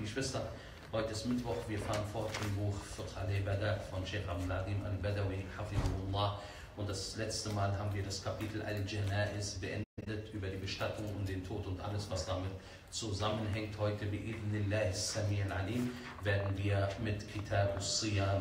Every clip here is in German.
Geschwister, heute ist Mittwoch, wir fahren fort im Buch Fiqh al-Ibadat von Sheikh Abdul-Adim al-Badawi, Hafidhullah. Und das letzte Mal haben wir das Kapitel Al-Janaiz beendet über die Bestattung und den Tod und alles, was damit zusammenhängt. Heute, bi'idhnillahi as-Sami' al-Alim, werden wir mit Kitab as-Siyam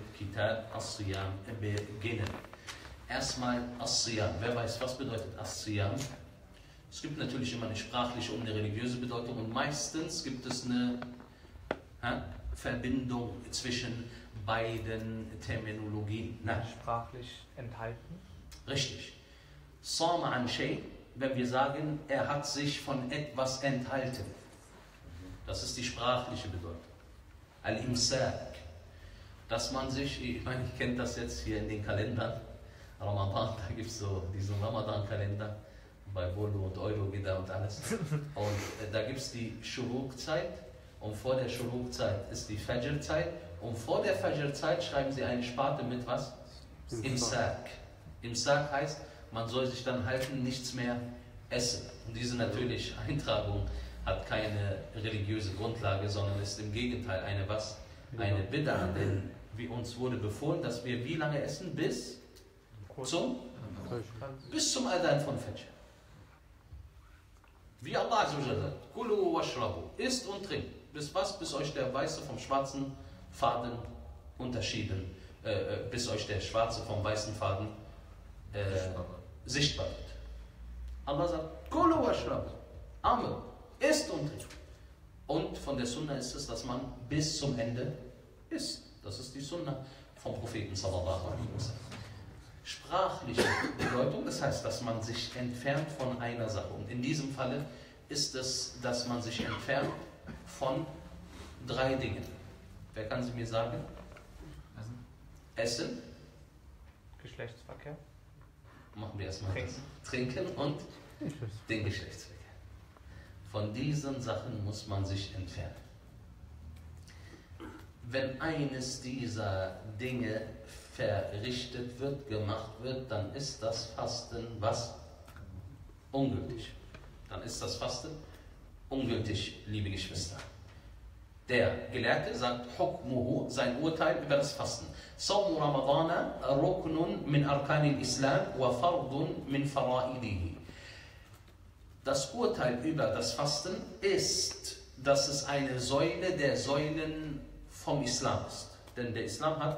beginnen. Erstmal As-Siyam. Wer weiß, was bedeutet As-Siyam? Es gibt natürlich immer eine sprachliche und eine religiöse Bedeutung und meistens gibt es eine Verbindung zwischen beiden Terminologien. Sprachlich enthalten? Richtig. Sama an Shay, wenn wir sagen, er hat sich von etwas enthalten. Das ist die sprachliche Bedeutung. Al-Imsak. Dass man sich, ich meine, ich kenne das jetzt hier in den Kalendern, Ramadan, da gibt es so diesen Ramadan-Kalender, bei Bolo und Euro geht da und alles. Und da gibt es die Shuruk-Zeit und vor der Shuruk-Zeit ist die Fajr-Zeit und vor der Fajr-Zeit schreiben sie eine Sparte mit was? Imsak. Imsak heißt, man soll sich dann halten, nichts mehr essen. Und diese natürlich Eintragung hat keine religiöse Grundlage, sondern ist im Gegenteil eine was? Eine Bid'ah, denn uns wurde befohlen, dass wir wie lange essen? Bis zum Adhan von Fajr. Wie Allah Azza wa Jalla sagt, Kulu washrabu, isst und trinkt. Bis was? Bis euch der Weiße vom schwarzen Faden unterschieden, bis euch der Schwarze vom weißen Faden sichtbar wird. Allah sagt, Kulu washrabu, Amen, isst und trinkt. Und von der Sunna ist es, dass man bis zum Ende isst. Das ist die Sunna vom Propheten sallallahu alaihi wasallam. Sprachliche Bedeutung, das heißt, dass man sich entfernt von einer Sache. Und in diesem Falle ist es, dass man sich entfernt von 3 Dingen. Wer kann sie mir sagen? Essen. Geschlechtsverkehr. Machen wir erstmal das. Trinken und den Geschlechtsverkehr. Von diesen Sachen muss man sich entfernen. Wenn eines dieser Dinge verrichtet wird, gemacht wird, dann ist das Fasten was? Ungültig. Dann ist das Fasten ungültig, liebe Geschwister. Der Gelehrte sagt, Hukmuhu, sein Urteil über das Fasten. Sawmu Ramadana ruknun min arkanil Islam wa fardun min faraidihi. Das Urteil über das Fasten ist, dass es eine Säule der Säulen vom Islam ist. Denn der Islam hat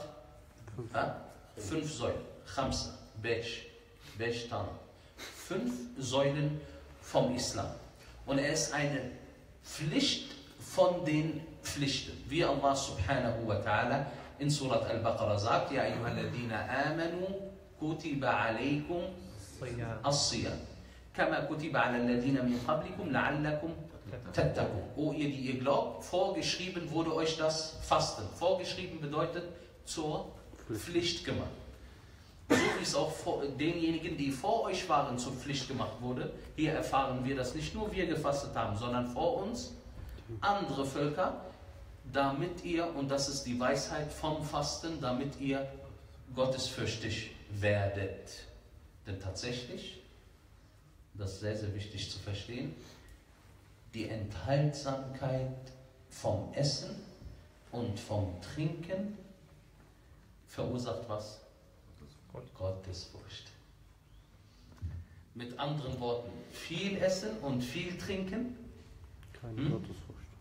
5 Säulen. Khamsa, Besh, Tana. 5 Säulen vom Islam. Und er ist eine Pflicht von den Pflichten. Wie Allah subhanahu wa ta'ala in Surat al-Baqarah sagt, Ja ayyuhalladhina amanu kutiba alaykum as-siyam. Kama kutiba ala alladhina min qablikum la'allakum tattaqun. O ihr, die ihr glaubt, vorgeschrieben wurde euch das Fasten. Vorgeschrieben bedeutet zur Pflicht gemacht. So wie es auch denjenigen, die vor euch waren, zur Pflicht gemacht wurde. Hier erfahren wir, dass nicht nur wir gefastet haben, sondern vor uns andere Völker, damit ihr, und das ist die Weisheit vom Fasten, damit ihr gottesfürchtig werdet. Denn tatsächlich, das ist sehr, sehr wichtig zu verstehen, die Enthaltsamkeit vom Essen und vom Trinken verursacht was? Gottesfurcht. Mit anderen Worten, viel essen und viel trinken, keine Gottesfurcht.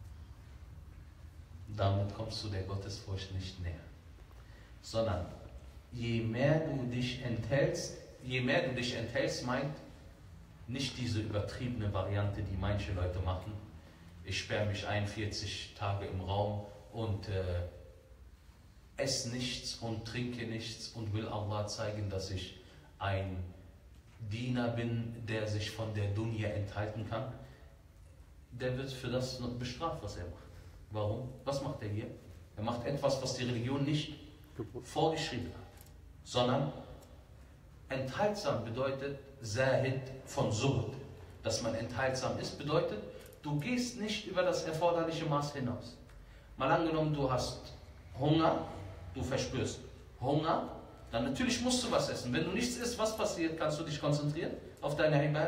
Damit kommst du der Gottesfurcht nicht näher. Sondern je mehr du dich enthältst, meint nicht diese übertriebene Variante, die manche Leute machen. Ich sperre mich ein, 40 Tage im Raum und esse nichts und trinke nichts und will Allah zeigen, dass ich ein Diener bin, der sich von der Dunya enthalten kann. Der wird für das bestraft, was er macht. Warum? Was macht er hier? Er macht etwas, was die Religion nicht vorgeschrieben hat. Sondern enthaltsam bedeutet Zahid von Zuhd. Dass man enthaltsam ist, bedeutet, du gehst nicht über das erforderliche Maß hinaus. Mal angenommen, du hast Hunger, du verspürst Hunger, dann natürlich musst du was essen. Wenn du nichts isst, was passiert? Kannst du dich konzentrieren auf deine Ibadah?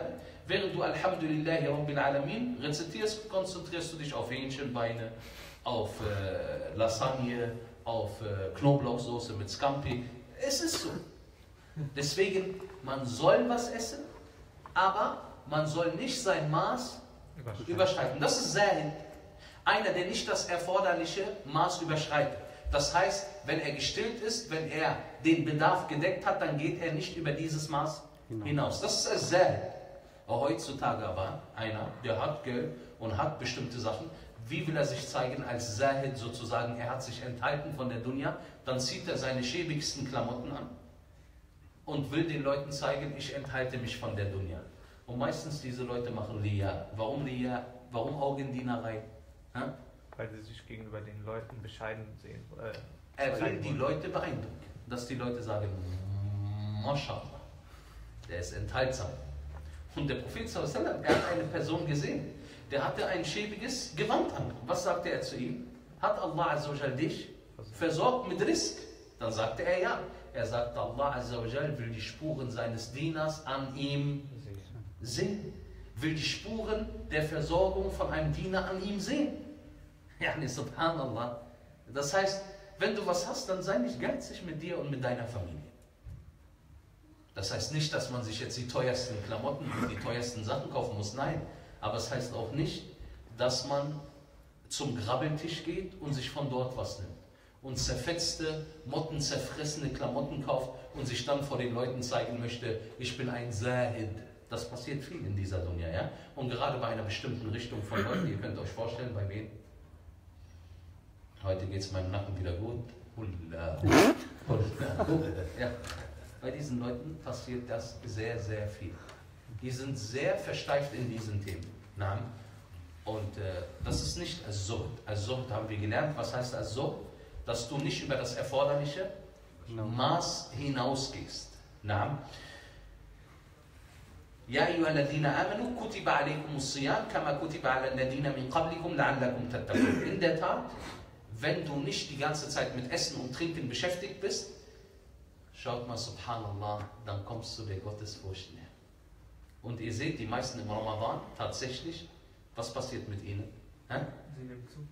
Während du Alhamdulillahi Rabbil Alamin rezitierst, konzentrierst du dich auf Hähnchenbeine, auf Lasagne, auf Knoblauchsoße mit Scampi. Es ist so. Deswegen, man soll was essen, aber man soll nicht sein Maß überschreiten. Das ist Zahid. Einer, der nicht das erforderliche Maß überschreitet. Das heißt, wenn er gestillt ist, wenn er den Bedarf gedeckt hat, dann geht er nicht über dieses Maß hinaus. Das ist Zahid. Heutzutage aber einer, der hat Geld und hat bestimmte Sachen. Wie will er sich zeigen als Zahid sozusagen? Er hat sich enthalten von der Dunya. Dann zieht er seine schäbigsten Klamotten an und will den Leuten zeigen, ich enthalte mich von der Dunya. Und meistens diese Leute machen Riya. Warum Riya? Warum Augendienerei? Weil sie sich gegenüber den Leuten bescheiden sehen. Er will die Leute beeindrucken. Dass die Leute sagen, Mashallah, der ist enthaltsam. Und der Prophet sallallahu alaihi wasallam, er hat eine Person gesehen, der hatte ein schäbiges Gewand an. Was sagte er zu ihm? Hat Allah Azza wa Jal dich versorgt mit Rizq? Dann sagte er ja. Er sagte, Allah Azza wa Jal will die Spuren seines Dieners an ihm sehen. Will die Spuren der Versorgung von einem Diener an ihm sehen. Yani subhanallah. Das heißt, wenn du was hast, dann sei nicht geizig mit dir und mit deiner Familie. Das heißt nicht, dass man sich jetzt die teuersten Klamotten und die teuersten Sachen kaufen muss. Nein. Aber es heißt auch nicht, dass man zum Grabbeltisch geht und sich von dort was nimmt. Und zerfetzte, mottenzerfressene Klamotten kauft und sich dann vor den Leuten zeigen möchte, ich bin ein Zahid. Das passiert viel in dieser Dunya, ja? Und gerade bei einer bestimmten Richtung von Leuten, ihr könnt euch vorstellen, bei wem? Heute geht es meinem Nacken wieder gut. Ja. Bei diesen Leuten passiert das sehr, sehr viel. Die sind sehr versteift in diesen Themen. Und das ist nicht As-Zuhd. As-Zuhd haben wir gelernt. Was heißt As-Zuhd? Dass du nicht über das erforderliche Maß hinausgehst. يا أيها الذين آمنوا كتب عليكم الصيام كما كتب على الذين من قبلكم لعلكم تتقون. In der Tat, wenn du nicht die ganze Zeit mit Essen und Trinken beschäftigt bist, schaut mal, subhanallah, dann kommst du der Gottesfurcht näher. Und ihr seht, die meisten im Ramadan, tatsächlich, was passiert mit ihnen? Sie nimmt zu.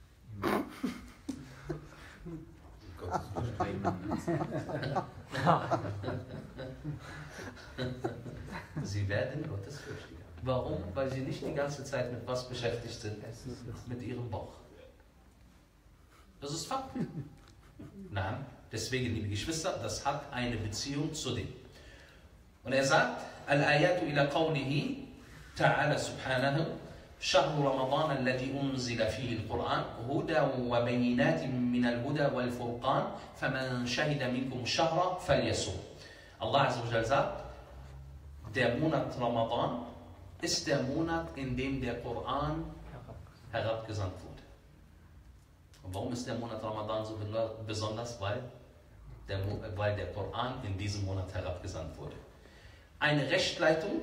Sie werden gottesfürchtiger. Warum? Weil sie nicht die ganze Zeit mit was beschäftigt sind? Mit ihrem Bauch. Das ist Fakt. Nein, deswegen, liebe Geschwister, das hat eine Beziehung zu dem. Und er sagt, Al-Ayatu ila qawlihi ta'ala subhanahu شهر رمضان الذي أنزل فيه القرآن هدى وبينات من الهدى والفرقان فمن شهد منكم الشهر فليصم. Allah Azza wa Jal sagt, der Monat Ramadan ist der Monat, in dem der Koran herabgesandt wurde. Und warum ist der Monat Ramadan so besonders? Weil der Koran in diesem Monat herabgesandt wurde. Eine Rechtleitung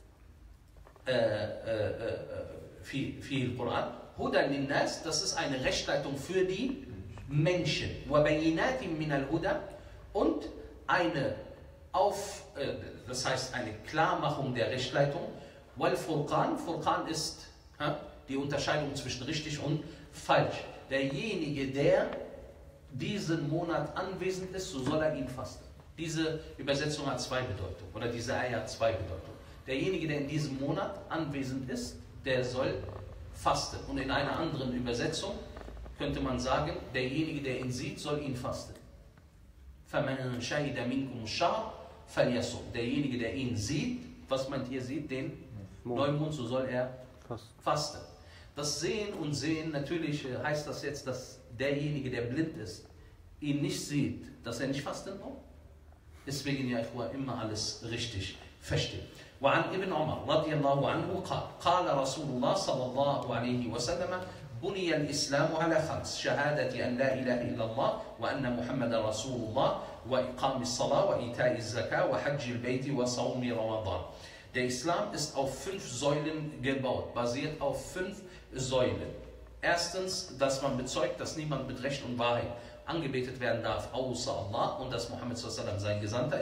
für Koran, Huda lin-Nas, das ist eine Rechtleitung für die Menschen. Wa bayinatin min al-Huda, und eine das heißt eine Klarmachung der Rechtleitung. Wal Furqan, Furqan ist die Unterscheidung zwischen richtig und falsch. Derjenige, der diesen Monat anwesend ist, so soll er ihn fasten. Diese Übersetzung hat zwei Bedeutungen, oder diese Ayah hat zwei Bedeutungen. Derjenige, der in diesem Monat anwesend ist, der soll fasten. Und in einer anderen Übersetzung könnte man sagen, derjenige, der ihn sieht, soll ihn fasten. فَمَنْ شَهِدَ مِنْكُمُ الشَّهْرَ فَلْيَصُمْ. Derjenige, der ihn sieht, was meint ihr sieht? Den Neumond, so soll er fasten. Das Sehen und Sehen, natürlich heißt das jetzt, dass derjenige, der blind ist, ihn nicht sieht, dass er nicht fasten braucht. Deswegen ja immer alles richtig verstehen. وعن ابن عمر رضي الله عنه قال قال رسول الله صلى الله عليه وسلم بني الإسلام على خمس شهادة أن لا إله إلا الله وأن محمد رسول الله وإقام الصلاة وإيتاء الزكاة وحج البيت وصوم رمضان. Der Islam ist auf 5 Säulen gebaut, basiert auf 5 Säulen. Erstens, dass man bezeugt, dass niemand mit Recht und Wahrheit angebetet werden darf, außer Allah, und dass Muhammad sallallahu alaihi wasallam sein Gesandter ist.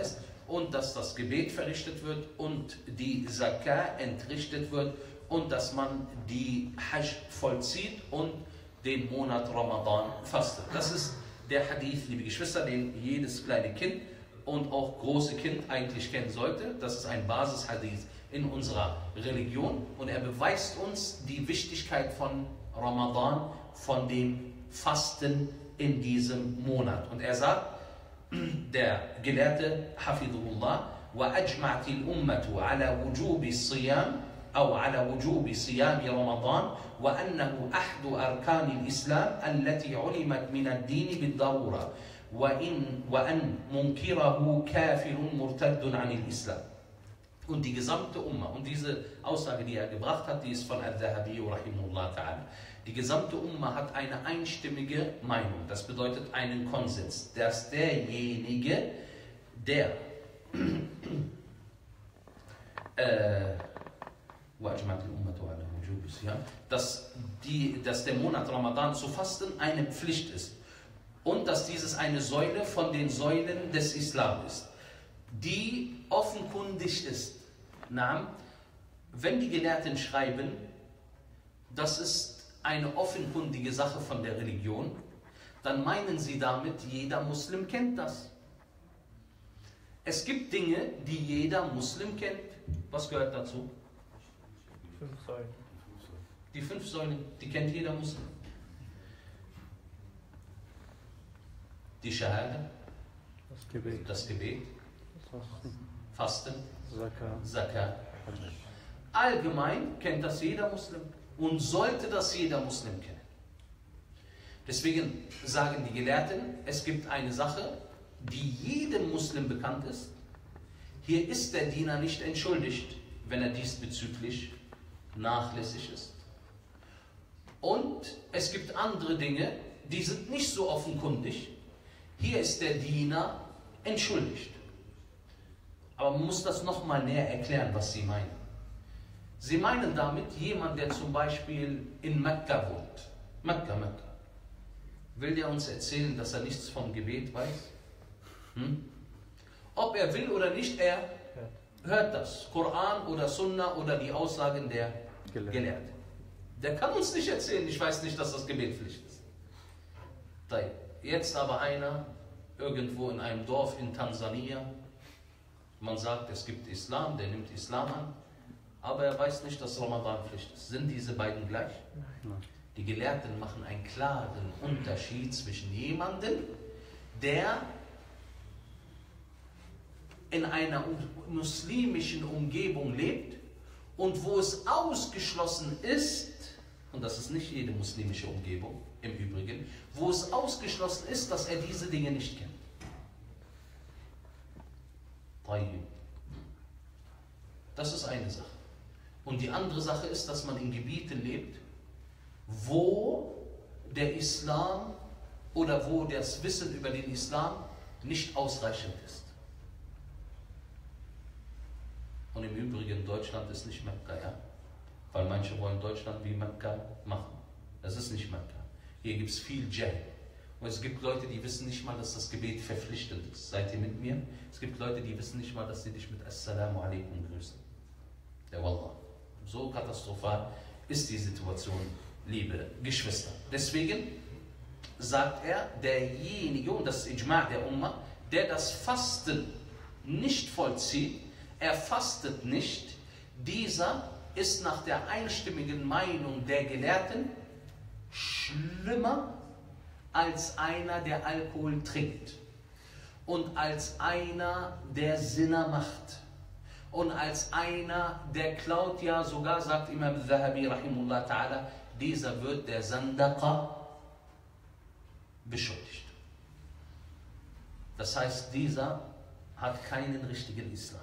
und dass das Gebet verrichtet wird und die Zakah entrichtet wird und dass man die Hajj vollzieht und den Monat Ramadan fastet. Das ist der Hadith, liebe Geschwister, den jedes kleine Kind und auch große Kind eigentlich kennen sollte. Das ist ein Basishadith in unserer Religion und er beweist uns die Wichtigkeit von Ramadan, von dem Fasten in diesem Monat. Und er sagt, der Gelehrte Hafidullah, وَأَجْمَعْتِ الْأُمَّةُ عَلَى وُجُوبِ الصِّيَامِ أو على وجوب صيام رمضان وأنه أحد أركان الإسلام التي علمت من الدين بالضرورة وأن منكره كافر مرتد عن الإسلام. Und die gesamte Umma, und diese Aussage, die er gebracht hat, die ist von Al-Dhahabi rahimahullah ta'ala. Die gesamte Umma hat eine einstimmige Meinung, das bedeutet einen Konsens, dass derjenige, der dass der Monat Ramadan zu fasten eine Pflicht ist und dass dieses eine Säule von den Säulen des Islam ist, die offenkundig ist. Wenn die Gelehrten schreiben, das ist eine offenkundige Sache von der Religion, dann meinen sie damit, jeder Muslim kennt das. Es gibt Dinge, die jeder Muslim kennt. Was gehört dazu? 5 Säulen. Die 5 Säulen, die kennt jeder Muslim. Die Shahada, das Gebet, Fasten, Zakah. Allgemein kennt das jeder Muslim und sollte das jeder Muslim kennen. Deswegen sagen die Gelehrten, es gibt eine Sache, die jedem Muslim bekannt ist. Hier ist der Diener nicht entschuldigt, wenn er diesbezüglich nachlässig ist. Und es gibt andere Dinge, die sind nicht so offenkundig. Hier ist der Diener entschuldigt. Aber man muss das nochmal näher erklären, was sie meinen. Sie meinen damit jemand, der zum Beispiel in Mekka wohnt. Mekka. Will der uns erzählen, dass er nichts vom Gebet weiß? Ob er will oder nicht, er hört das. Koran oder Sunna oder die Aussagen der Gelehrten. Der kann uns nicht erzählen, ich weiß nicht, dass das Gebet Pflicht ist. Jetzt aber einer, irgendwo in einem Dorf in Tansania, man sagt, es gibt Islam, der nimmt Islam an, aber er weiß nicht, dass Ramadan Pflicht ist. Sind diese beiden gleich? Nein. Die Gelehrten machen einen klaren Unterschied zwischen jemandem, der in einer muslimischen Umgebung lebt und wo es ausgeschlossen ist, und das ist nicht jede muslimische Umgebung im Übrigen, wo es ausgeschlossen ist, dass er diese Dinge nicht kennt. Das ist eine Sache. Und die andere Sache ist, dass man in Gebieten lebt, wo der Islam oder wo das Wissen über den Islam nicht ausreichend ist. Und im Übrigen, Deutschland ist nicht Mekka, ja? Weil manche wollen Deutschland wie Mekka machen. Das ist nicht Mekka. Hier gibt es viel Jahl. Und es gibt Leute, die wissen nicht mal, dass das Gebet verpflichtend ist. Seid ihr mit mir? Es gibt Leute, die wissen nicht mal, dass sie dich mit Assalamu alaikum grüßen. Ja, Wallah. So katastrophal ist die Situation, liebe Geschwister. Deswegen sagt er, derjenige, und das ist Ijma' der Umma, der das Fasten nicht vollzieht, er fastet nicht, dieser ist nach der einstimmigen Meinung der Gelehrten schlimmer als einer, der Alkohol trinkt und als einer, der Sinner macht und als einer, der klaut, ja sogar, sagt Imam Dhahabi rahimullah ta'ala, dieser wird der Sandaqa beschuldigt. Das heißt, dieser hat keinen richtigen Islam.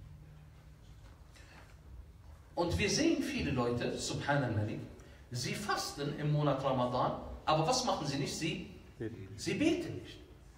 Und wir sehen viele Leute, subhanallah, sie fasten im Monat Ramadan, aber was machen sie nicht? Sie beten nicht.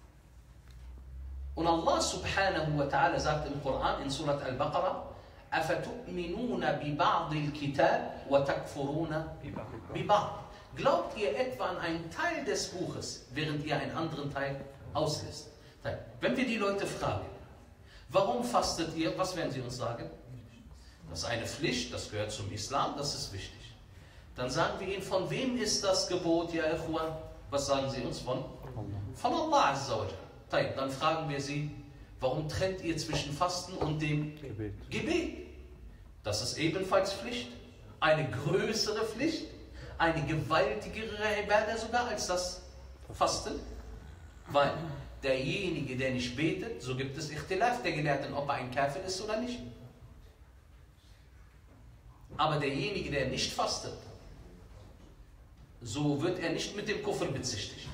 Und Allah subhanahu wa ta'ala sagt im Koran in Surat Al-Baqarah, أَفَتُؤْمِنُونَ بِبَعْضِ الْكِتَابِ وَتَكْفُرُونَ بِبَعْضِ. Glaubt ihr etwa an einen Teil des Buches, während ihr einen anderen Teil auslässt? Wenn wir die Leute fragen, Warum fastet ihr? Was werden sie uns sagen? Das ist eine Pflicht, das gehört zum Islam, das ist wichtig. Dann sagen wir ihnen, von wem ist das Gebot, ja Ikhwan? Was sagen sie uns? Von Allah Azza wa Jalla. Dann fragen wir sie, warum trennt ihr zwischen Fasten und dem Gebet? Das ist ebenfalls Pflicht. Eine größere Pflicht, eine gewaltigere Ibadah sogar als das Fasten. Weil derjenige, der nicht betet, so gibt es Ikhtilaf der Gelehrten, ob er ein Kafir ist oder nicht. Aber derjenige, der nicht fastet, so wird er nicht mit dem Kufr bezichtigt.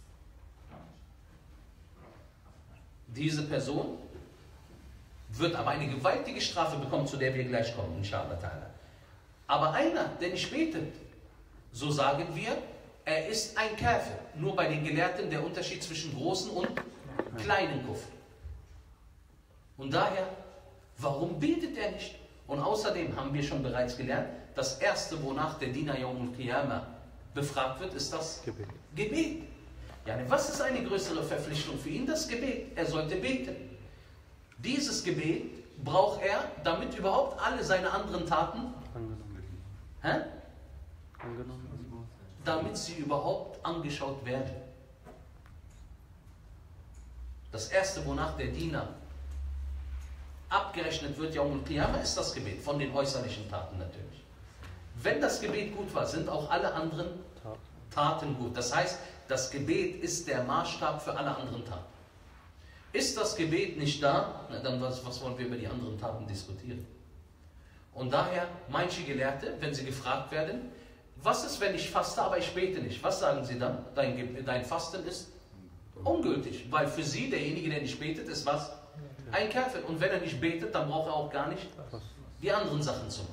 Diese Person wird aber eine gewaltige Strafe bekommen, zu der wir gleich kommen, inshallah ta'ala. Aber einer, der nicht betet, so sagen wir, er ist ein Kafir. Nur bei den Gelehrten der Unterschied zwischen großen und kleinen Kufr. Und daher, warum betet er nicht? Und außerdem haben wir schon bereits gelernt, das erste, wonach der Diener Yawm al-Qiyamah befragt wird, ist das Gebet. Ja, was ist eine größere Verpflichtung für ihn? Das Gebet. Er sollte beten. Dieses Gebet braucht er, damit überhaupt alle seine anderen Taten, damit sie überhaupt angeschaut werden. Das erste, wonach der Diener abgerechnet wird, Yawm al-Qiyamah, ist das Gebet, von den äußerlichen Taten natürlich. Wenn das Gebet gut war, sind auch alle anderen Taten gut. Das heißt, das Gebet ist der Maßstab für alle anderen Taten. Ist das Gebet nicht da, na dann was wollen wir über die anderen Taten diskutieren? Und daher, manche Gelehrte, wenn sie gefragt werden, was ist, wenn ich faste, aber ich bete nicht? Was sagen sie dann? Dein Fasten ist ungültig, weil für sie, derjenige, der nicht betet, ist was? Ein Kafir. Und wenn er nicht betet, dann braucht er auch gar nicht die anderen Sachen zu machen.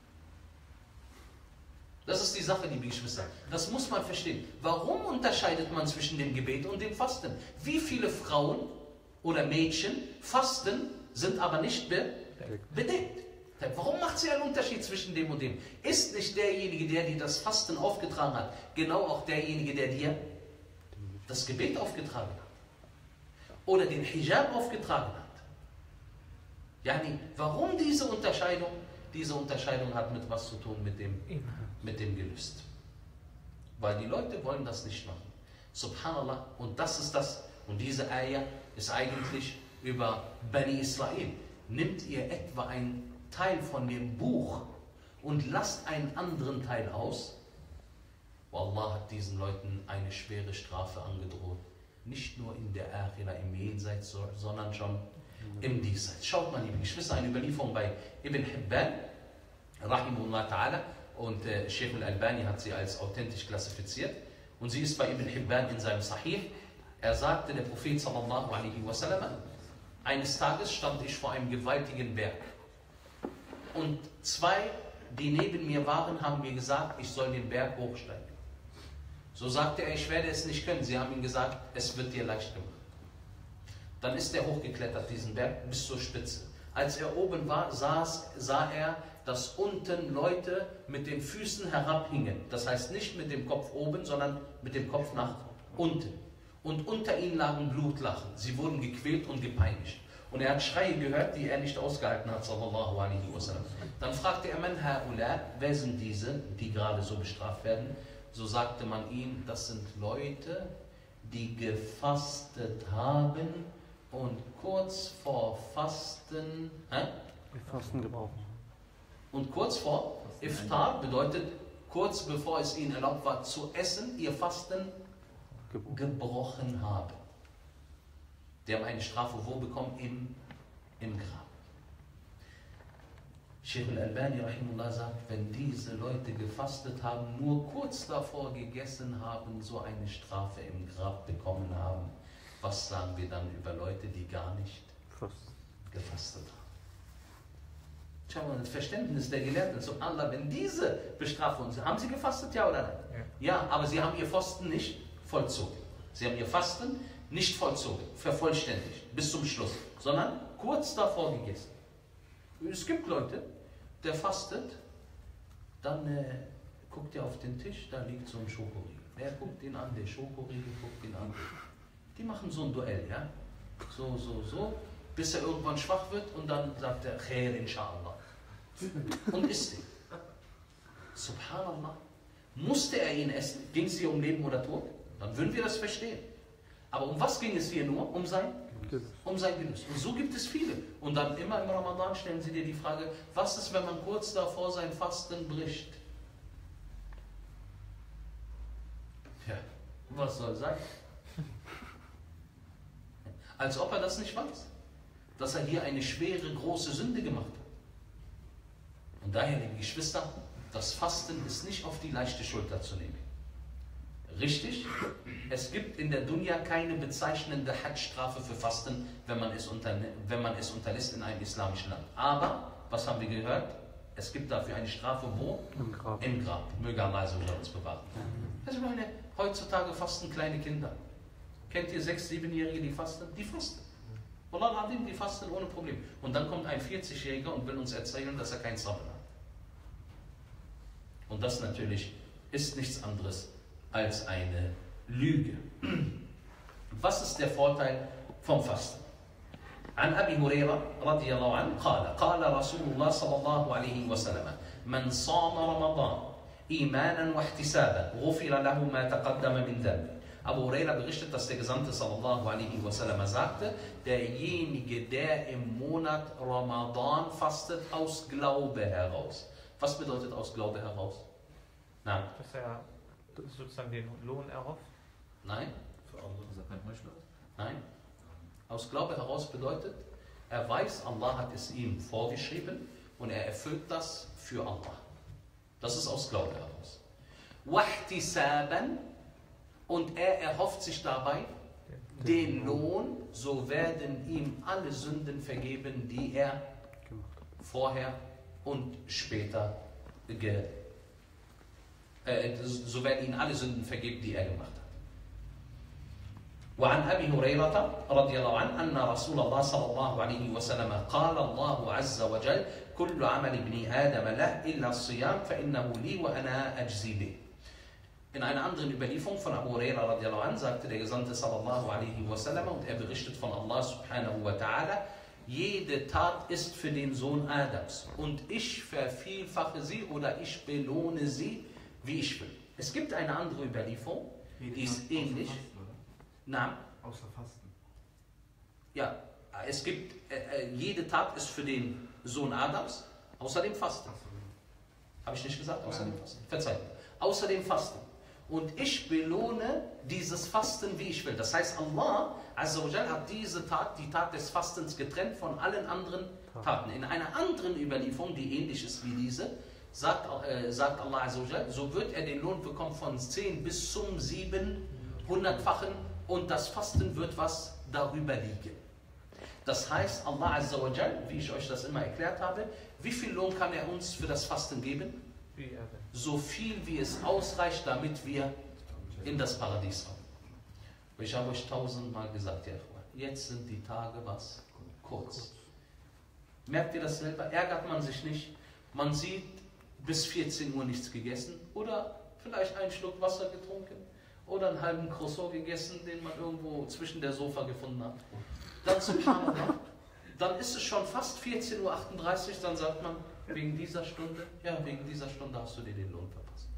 Das ist die Sache, liebe Geschwister. Das muss man verstehen. Warum unterscheidet man zwischen dem Gebet und dem Fasten? Wie viele Frauen oder Mädchen fasten, sind aber nicht bedeckt? Warum macht sie einen Unterschied zwischen dem und dem? Ist nicht derjenige, der dir das Fasten aufgetragen hat, genau auch derjenige, der dir das Gebet aufgetragen hat? Oder den Hijab aufgetragen hat? Yani, warum diese Unterscheidung? Diese Unterscheidung hat mit was zu tun? Mit dem Gelüst. Weil die Leute wollen das nicht machen. Subhanallah. Und das ist das. Und diese Ayah ist eigentlich über Bani Israel. Nimmt ihr etwa einen Teil von dem Buch und lasst einen anderen Teil aus? Wallah hat diesen Leuten eine schwere Strafe angedroht. Nicht nur in der Akhira, im Jenseits, sondern schon im Diesseits. Schaut mal, liebe Geschwister, eine Überlieferung bei Ibn Hibban, Rahimullah Ta'ala, und Sheikh al-Albani hat sie als authentisch klassifiziert. Und sie ist bei Ibn Hibban in seinem Sahih. Er sagte, der Prophet sallallahu alaihi wasallam, eines Tages stand ich vor einem gewaltigen Berg. Und zwei, die neben mir waren, haben mir gesagt, ich soll den Berg hochsteigen. So sagte er, ich werde es nicht können. Sie haben ihm gesagt, es wird dir leicht gemacht. Dann ist er hochgeklettert, diesen Berg, bis zur Spitze. Als er oben war, sah er, dass unten Leute mit den Füßen herabhingen. Das heißt nicht mit dem Kopf oben, sondern mit dem Kopf nach unten. Und unter ihnen lagen Blutlachen. Sie wurden gequält und gepeinigt. Und er hat Schreie gehört, die er nicht ausgehalten hat, sallallahu alaihi wasallam. Dann fragte er, man haula, wer sind diese, die gerade so bestraft werden? So sagte man ihm, das sind Leute, die gefastet haben und kurz vor Fasten, Fasten gebrauchen. Und kurz vor Iftar bedeutet, kurz bevor es ihnen erlaubt war zu essen, ihr Fasten gebrochen haben. Die haben eine Strafe wo bekommen? Im Grab. Sheikh al-Albani rahimullah sagt, wenn diese Leute gefastet haben, nur kurz davor gegessen haben, so eine Strafe im Grab bekommen haben, was sagen wir dann über Leute, die gar nicht gefastet haben? Schau mal, das Verständnis der Gelehrten, subhanallah, wenn diese Bestrafung, haben sie gefastet, ja oder nein? Ja, aber sie haben ihr Fasten nicht vollzogen. Sie haben ihr Fasten nicht vollzogen, vervollständigt, bis zum Schluss, sondern kurz davor gegessen. Es gibt Leute, der fastet, dann guckt er auf den Tisch, da liegt so ein Schokoriegel. Wer guckt ihn an? Der Schokoriegel guckt ihn an. Die machen so ein Duell, ja? So. bis er irgendwann schwach wird und dann sagt er, Khair inshallah. Und isst ihn. Subhanallah. Musste er ihn essen? Ging es hier um Leben oder Tod? Dann würden wir das verstehen. Aber um was ging es hier nur? Um sein Genuss. Und so gibt es viele. Und dann immer im Ramadan stellen sie dir die Frage, was ist, wenn man kurz davor sein Fasten bricht? Ja, was soll sein? Als ob er das nicht weiß. Dass er hier eine schwere, große Sünde gemacht hat. Und daher, liebe Geschwister, das Fasten ist nicht auf die leichte Schulter zu nehmen. Richtig, es gibt in der Dunya keine bezeichnende Hajj-Strafe für Fasten, wenn man es unterlässt in einem islamischen Land. Aber, was haben wir gehört? Es gibt dafür eine Strafe wo? Im Grab. Im Grab. Möge Allah so uns bewahren. Also meine, heutzutage fasten kleine Kinder. Kennt ihr 6-, 7-Jährige, die fasten? Die fasten. Wallah al-Azim, die fasten ohne Problem. Und dann kommt ein 40-Jähriger und will uns erzählen, dass er kein Sabr hat. Und das natürlich ist nichts anderes als eine Lüge. Was ist der Vorteil vom Fasten? عن أبي هريرة رضي الله عنه قال رسول الله صلى الله عليه وسلم من صام رمضان إيمانا واحتسابا غفر له ما تقدم من ذنبه. Abu Huraira berichtet, dass der Gesandte sallallahu alaihi wasallam sagte, derjenige, der im Monat Ramadan fastet, aus Glaube heraus. Was bedeutet aus Glaube heraus? Nein. Dass er sozusagen den Lohn erhofft? Nein. Für Allah ist er kein Heuchler? Nein. Aus Glaube heraus bedeutet, er weiß, Allah hat es ihm vorgeschrieben und er erfüllt das für Allah. Das ist aus Glaube heraus. Wahtisaban, und er erhofft sich dabei den Lohn, so werden ihm alle Sünden vergeben, die er vorher und später so werden ihm alle Sünden vergeben, die er gemacht hat. وعن أبي هريرة رضي الله عنه أن رسول الله صلى الله عليه وسلم قال الله عز وجل كل عمل ابن آدم له إلا الصيام فإنه لي وأنا أجزي به. In einer anderen Überlieferung von Abu Huraira radiallahu anh sagte der Gesandte sallallahu alaihi wasallam, und er berichtet von Allah subhanahu wa ta'ala, jede Tat ist für den Sohn Adams und ich vervielfache sie oder ich belohne sie, wie ich will. Es gibt eine andere Überlieferung, die ist ähnlich. Na? Außer Fasten. Ja, es gibt, jede Tat ist für den Sohn Adams, außer dem Fasten. Habe ich nicht gesagt? Außer dem Fasten. Verzeiht mir. Außer dem Fasten. Und ich belohne dieses Fasten, wie ich will. Das heißt, Allah Azza wa Jal hat diese Tat, die Tat des Fastens, getrennt von allen anderen Taten. In einer anderen Überlieferung, die ähnlich ist wie diese, sagt Allah Azza wa Jal, so wird er den Lohn bekommen von 10 bis zum 700-fachen und das Fasten wird was darüber liegen. Das heißt, Allah Azza wa Jal, wie ich euch das immer erklärt habe, wie viel Lohn kann er uns für das Fasten geben? So viel wie es ausreicht, damit wir in das Paradies kommen. Ich habe euch 1000-mal gesagt, ja, jetzt sind die Tage was? Kurz. Merkt ihr das selber? Ärgert man sich nicht? Man sieht bis 14 Uhr nichts gegessen oder vielleicht einen Schluck Wasser getrunken oder einen halben Croissant gegessen, den man irgendwo zwischen der Sofa gefunden hat. Dann subhanallah, dann ist es schon fast 14:38 Uhr, dann sagt man, wegen dieser Stunde, ja, wegen dieser Stunde hast du dir den Lohn verpasst.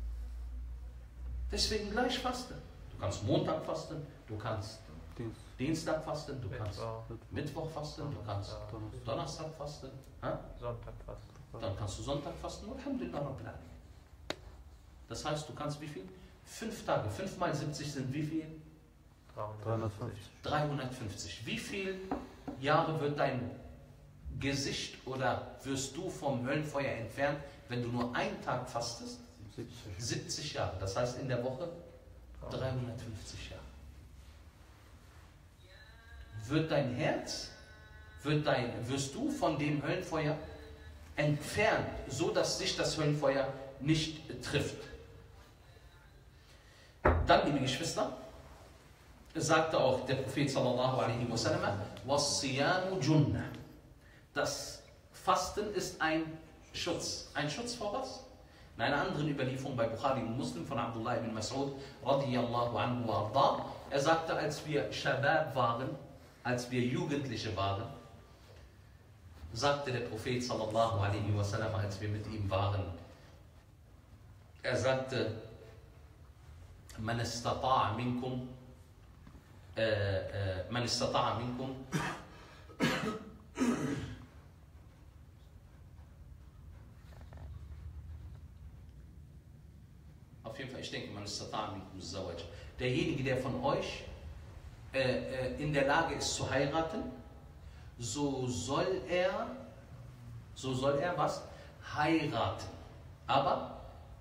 Deswegen gleich fasten. Du kannst Montag fasten, du kannst Dienstag fasten, du kannst Mittwoch fasten, du kannst Donnerstag fasten, Sonntag fasten. Dann kannst du Sonntag fasten, alhamdulillah rabbil alamin. Das heißt, du kannst wie viel? 5 Tage, 5 mal 70 sind wie viel? 350. 350. Wie viele Jahre wird dein Gesicht oder wirst du vom Höllenfeuer entfernt, wenn du nur einen Tag fastest? 70 Jahre. Das heißt in der Woche 350 Jahre. Wird dein Herz, wirst du von dem Höllenfeuer entfernt, so dass dich das Höllenfeuer nicht trifft. Dann, liebe Geschwister, sagte auch der Prophet sallallahu alaihi wasallam, was-siyamu junnah. Das Fasten ist ein Schutz. Ein Schutz vor was? In einer anderen Überlieferung bei Bukhari und Muslim von Abdullah ibn Mas'ud radiyallahu anhu wa arda, er sagte, als wir Shabab waren, als wir Jugendliche waren, sagte der Prophet sallallahu alaihi wasallam, als wir mit ihm waren, er sagte, man istata'a minkum auf jeden Fall, ich denke, man istata'a minkum zawaj. Derjenige, der von euch in der Lage ist zu heiraten, so soll er was? Heiraten. Aber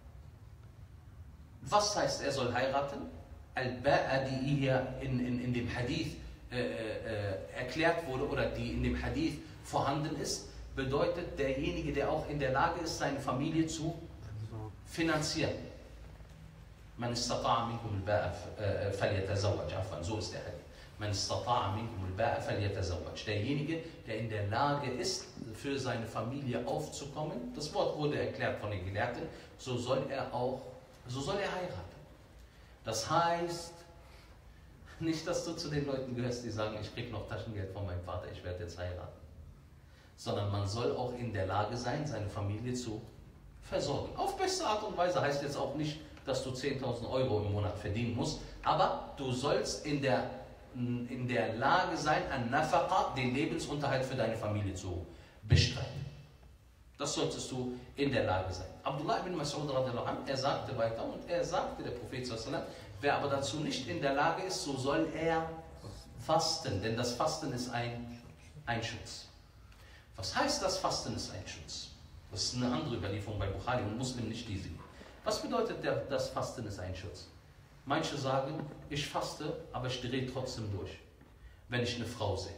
was heißt, er soll heiraten? Al-Ba'a, die hier in dem Hadith erklärt wurde oder die in dem Hadith vorhanden ist, bedeutet derjenige, der auch in der Lage ist, seine Familie zu finanzieren. Man istata'a minkum al-Ba'a falyatazawwaj, so ist der Hadith. Man istata'a minkum al-Ba'a falyatazawwaj. Derjenige, der in der Lage ist, für seine Familie aufzukommen, das Wort wurde erklärt von den Gelehrten, so soll er heiraten. Das heißt, nicht, dass du zu den Leuten gehörst, die sagen, ich kriege noch Taschengeld von meinem Vater, ich werde jetzt heiraten. Sondern man soll auch in der Lage sein, seine Familie zu versorgen. Auf beste Art und Weise heißt jetzt auch nicht, dass du 10.000 Euro im Monat verdienen musst, aber du sollst in der Lage sein, an Nafaqa, den Lebensunterhalt für deine Familie zu bestreiten. Das solltest du in der Lage sein. Abdullah ibn Mas'ud radhiyallahu anhu, er sagte weiter und er sagte, der Prophet sallallahu alaihi wasallam, wer aber dazu nicht in der Lage ist, so soll er fasten, denn das Fasten ist ein Schutz. Was heißt das Fasten ist ein Schutz? Das ist eine andere Überlieferung bei Bukhari und Muslim, nicht diese. Was bedeutet das Fasten ist ein Schutz? Manche sagen, ich faste, aber ich drehe trotzdem durch, wenn ich eine Frau sehe.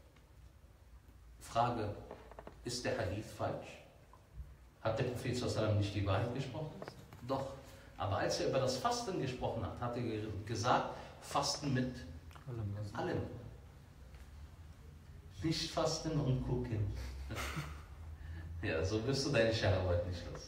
Frage, ist der Hadith falsch? Hat der Prophet sallallahu alaihi wasallam nicht die Wahrheit gesprochen? Doch. Aber als er über das Fasten gesprochen hat, hat er gesagt, Fasten mit allem. Nicht fasten und gucken. Ja, so wirst du deine Schahawat nicht los.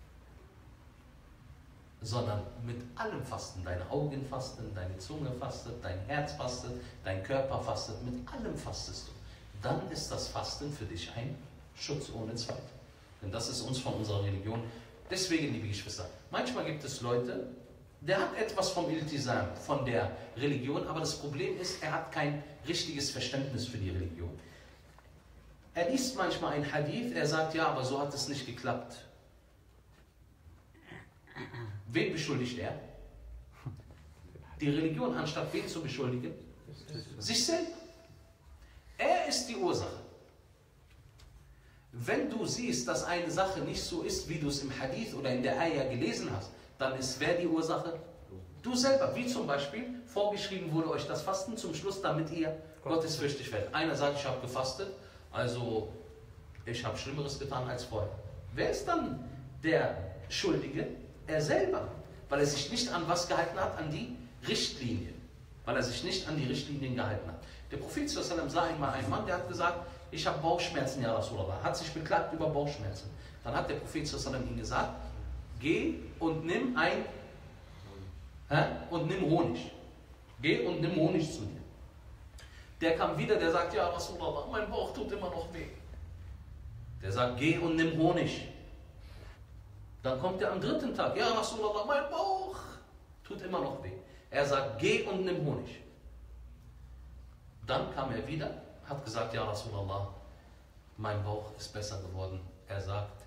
Sondern mit allem fasten. Deine Augen fasten, deine Zunge fastet, dein Herz fastet, dein Körper fastet. Mit allem fastest du. Dann ist das Fasten für dich ein Schutz ohne Zweifel. Denn das ist uns von unserer Religion. Deswegen, liebe Geschwister, manchmal gibt es Leute, der hat etwas vom Iltizam, von der Religion, aber das Problem ist, er hat kein richtiges Verständnis für die Religion. Er liest manchmal ein Hadith, er sagt, ja, aber so hat es nicht geklappt. Wen beschuldigt er? Die Religion, anstatt wen zu beschuldigen? Sich selbst. Er ist die Ursache. Wenn du siehst, dass eine Sache nicht so ist, wie du es im Hadith oder in der Ayah gelesen hast, dann ist wer die Ursache? Du selber. Wie zum Beispiel, vorgeschrieben wurde euch das Fasten zum Schluss, damit ihr gottesfürchtig werdet. Einer sagt, ich habe gefastet, also ich habe Schlimmeres getan als vorher. Wer ist dann der Schuldige? Er selber. Weil er sich nicht an was gehalten hat? An die Richtlinien. Weil er sich nicht an die Richtlinien gehalten hat. Der Prophet sallallahu alaihi wasallam sah einmal einen Mann, der hat gesagt, ich habe Bauchschmerzen, ja Rasulallah. Hat sich beklagt über Bauchschmerzen. Dann hat der Prophet sallallahu alaihi wasallam ihm gesagt, geh und nimm Honig. Geh und nimm Honig zu dir. Der kam wieder, der sagt, ja Rasulallah, mein Bauch tut immer noch weh. Der sagt, geh und nimm Honig. Dann kommt er am dritten Tag, ja Rasulallah, mein Bauch tut immer noch weh. Er sagt, geh und nimm Honig. Dann kam er wieder, hat gesagt, ja Rasulallah, mein Bauch ist besser geworden. Er sagt,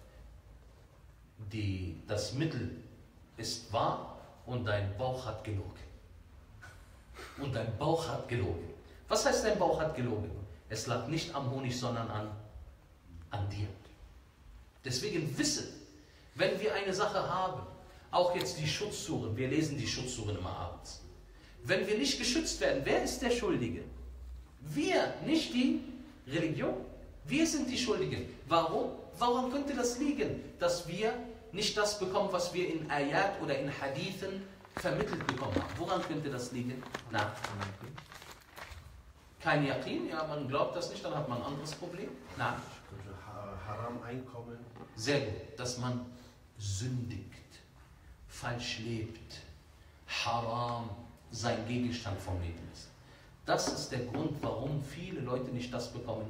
das Mittel ist wahr und dein Bauch hat gelogen. Und dein Bauch hat gelogen. Was heißt, dein Bauch hat gelogen? Es lag nicht am Honig, sondern an dir. Deswegen wisse, wenn wir eine Sache haben, auch jetzt die Schutzsuren, wir lesen die Schutzsuren immer abends. Wenn wir nicht geschützt werden, wer ist der Schuldige? Wir, nicht die Religion. Wir sind die Schuldigen. Warum? Warum könnte das liegen, dass wir nicht das bekommen, was wir in Ayat oder in Hadithen vermittelt bekommen haben? Woran könnte das liegen? Na, kein Yaqin, ja, man glaubt das nicht, dann hat man ein anderes Problem. Na, Haram-Einkommen. sehr gut, dass man sündigt, falsch lebt, Haram sein Gegenstand vom Leben ist. Das ist der Grund, warum viele Leute nicht das bekommen,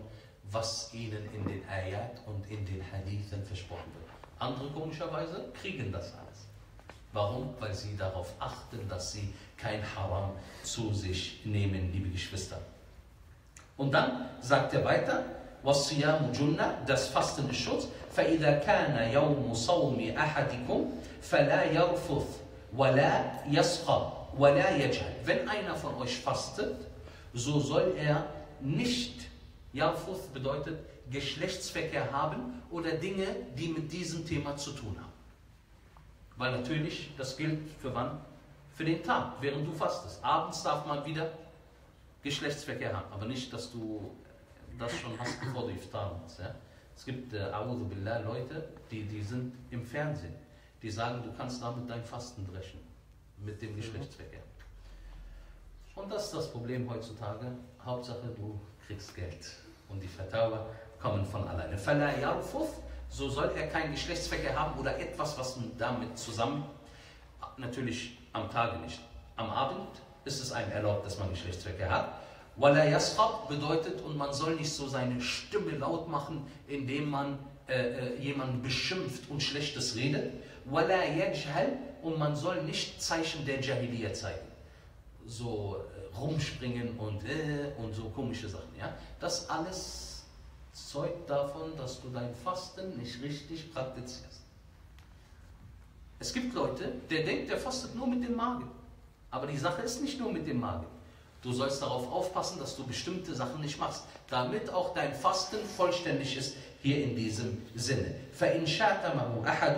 was ihnen in den Ayat und in den Hadithen versprochen wird. Andere komischerweise kriegen das alles. Warum? Weil sie darauf achten, dass sie kein Haram zu sich nehmen, liebe Geschwister. Und dann sagt er weiter, وَالصِّيَامُ جُنَّةٌ, das Fasten ist Schutz, فَإِذَا كَانَ يَوْمُ صَوْمِ أَحَدِكُمْ فَلَا يَرْفُثْ وَلَا يَسْخَبْ وَلَا يَجْهَلْ. Wenn einer von euch fastet, so soll er nicht, Yarfuth bedeutet Geschlechtsverkehr haben oder Dinge, die mit diesem Thema zu tun haben. Weil natürlich, das gilt für wann? Für den Tag, während du fastest. Abends darf man wieder Geschlechtsverkehr haben, aber nicht, dass du das schon hast, bevor du Iftar machst. Ja? Es gibt, A'udhu Billah, Leute, die sind im Fernsehen, die sagen, du kannst damit dein Fasten brechen, mit dem Geschlechtsverkehr. Und das ist das Problem heutzutage. Hauptsache, du kriegst Geld. Und die Fatawa kommen von alleine. Fala yarfuth, so soll er keinen Geschlechtsverkehr haben oder etwas, was damit zusammen, natürlich am Tage nicht. Am Abend ist es einem erlaubt, dass man Geschlechtsverkehr hat. Wala yaskhab bedeutet, und man soll nicht so seine Stimme laut machen, indem man jemanden beschimpft und Schlechtes redet. Wala yajhal, und man soll nicht Zeichen der Jahiliya zeigen. So rumspringen und so komische Sachen. Ja? Das alles zeugt davon, dass du dein Fasten nicht richtig praktizierst. Es gibt Leute, der denkt, der fastet nur mit dem Magen. Aber die Sache ist nicht nur mit dem Magen. Du sollst darauf aufpassen, dass du bestimmte Sachen nicht machst, damit auch dein Fasten vollständig ist, hier in diesem Sinne. فَإِنْ شَاتَمَهُ أَحَدٌ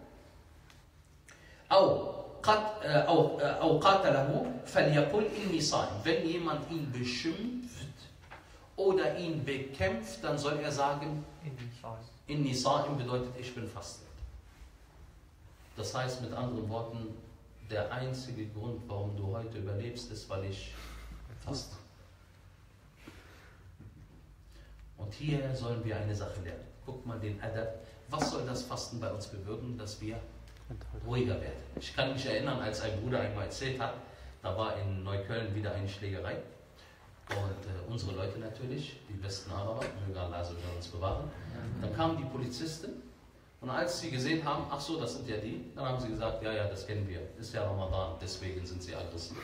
أَوْ قَاتَلَهُ فَلْيَقُلْ إِنِّي صَائِمٌ. Wenn jemand ihn beschimpft oder ihn bekämpft, dann soll er sagen, إِنِّي صَائِمٌ bedeutet, ich bin fastend. Das heißt mit anderen Worten, der einzige Grund, warum du heute überlebst, ist, weil ich faste. Und hier sollen wir eine Sache lernen. Guck mal den Adab. Was soll das Fasten bei uns bewirken, dass wir ruhiger werden? Ich kann mich erinnern, als ein Bruder einmal erzählt hat, da war in Neukölln wieder eine Schlägerei. Und unsere Leute natürlich, die besten Araber, möge Allah so uns bewahren. Dann kamen die Polizisten und als sie gesehen haben, ach so, das sind ja die, dann haben sie gesagt, ja, das kennen wir, ist ja Ramadan, deswegen sind sie aggressiv.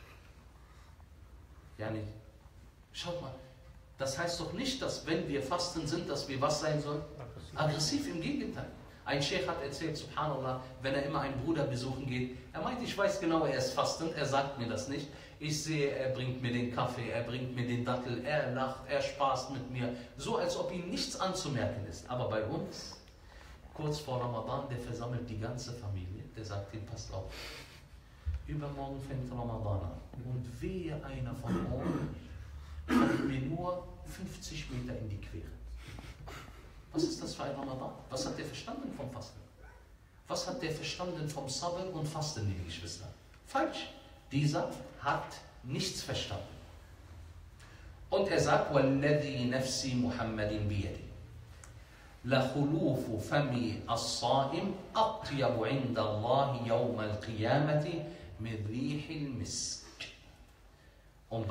Ja, nicht. Schaut mal, das heißt doch nicht, dass wenn wir fasten sind, dass wir was sein sollen? Aggressiv, im Gegenteil. Ein Sheikh hat erzählt, subhanallah, wenn er immer einen Bruder besuchen geht, er meint, ich weiß genau, er ist fastend, er sagt mir das nicht. Ich sehe, er bringt mir den Kaffee, er bringt mir den Dattel, er lacht, er spaßt mit mir, so als ob ihm nichts anzumerken ist. Aber bei uns, kurz vor Ramadan, der versammelt die ganze Familie, der sagt ihm, passt auf, übermorgen fängt Ramadan an. Und wehe einer von euch kommt mir nur 50 Meter in die Quere. Was ist das für ein Ramadan? Was hat der verstanden vom Fasten? Was hat der verstanden vom Sabr und Fasten, liebe Geschwister? Falsch. Dieser hat nichts verstanden. Und er sagt, وَالَّذِي نَفْسِي مُحَمَّدٍ بِيَدِهِ لَخُلُوفُ فَمِي الصَّائِمِ أَطْيَبُ عِنْدَ اللَّهِ يَوْمَ الْقِيَامَةِ مِنْ رِيحِ الْمِسْكِ. Und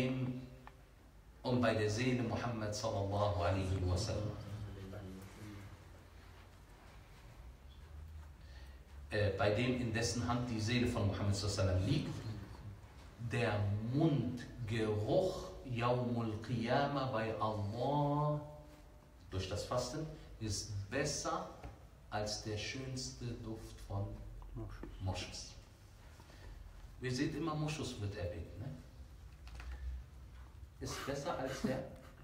bei der Seele Muhammad sallallahu alaihi wasallam. Bei dem, in dessen Hand die Seele von Muhammad sallallahu alaihi wasallam liegt, der Mundgeruch Yawmul Qiyamah bei Allah durch das Fasten ist besser als der schönste Duft von Moschus. Ihr seht immer, Moschus wird erwähnt. Ne? Ist besser als der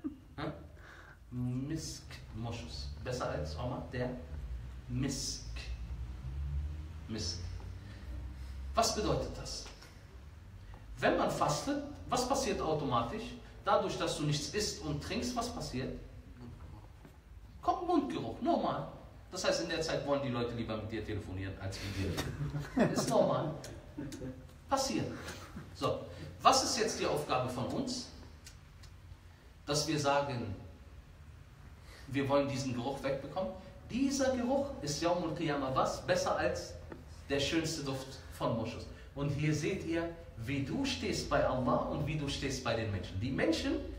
Misk Moschus. Besser als Omar, der Misk. Misk. Was bedeutet das? Wenn man fastet, was passiert automatisch? Dadurch, dass du nichts isst und trinkst, was passiert? Kommt Mundgeruch, normal. Das heißt, in der Zeit wollen die Leute lieber mit dir telefonieren, als mit dir. Ist normal. Passiert. So, was ist jetzt die Aufgabe von uns? Dass wir sagen, wir wollen diesen Geruch wegbekommen. Dieser Geruch ist Yawmul Qiyamah was? Besser als der schönste Duft von Moschus. Und hier seht ihr, wie du stehst bei Allah und wie du stehst bei den Menschen. Die Menschen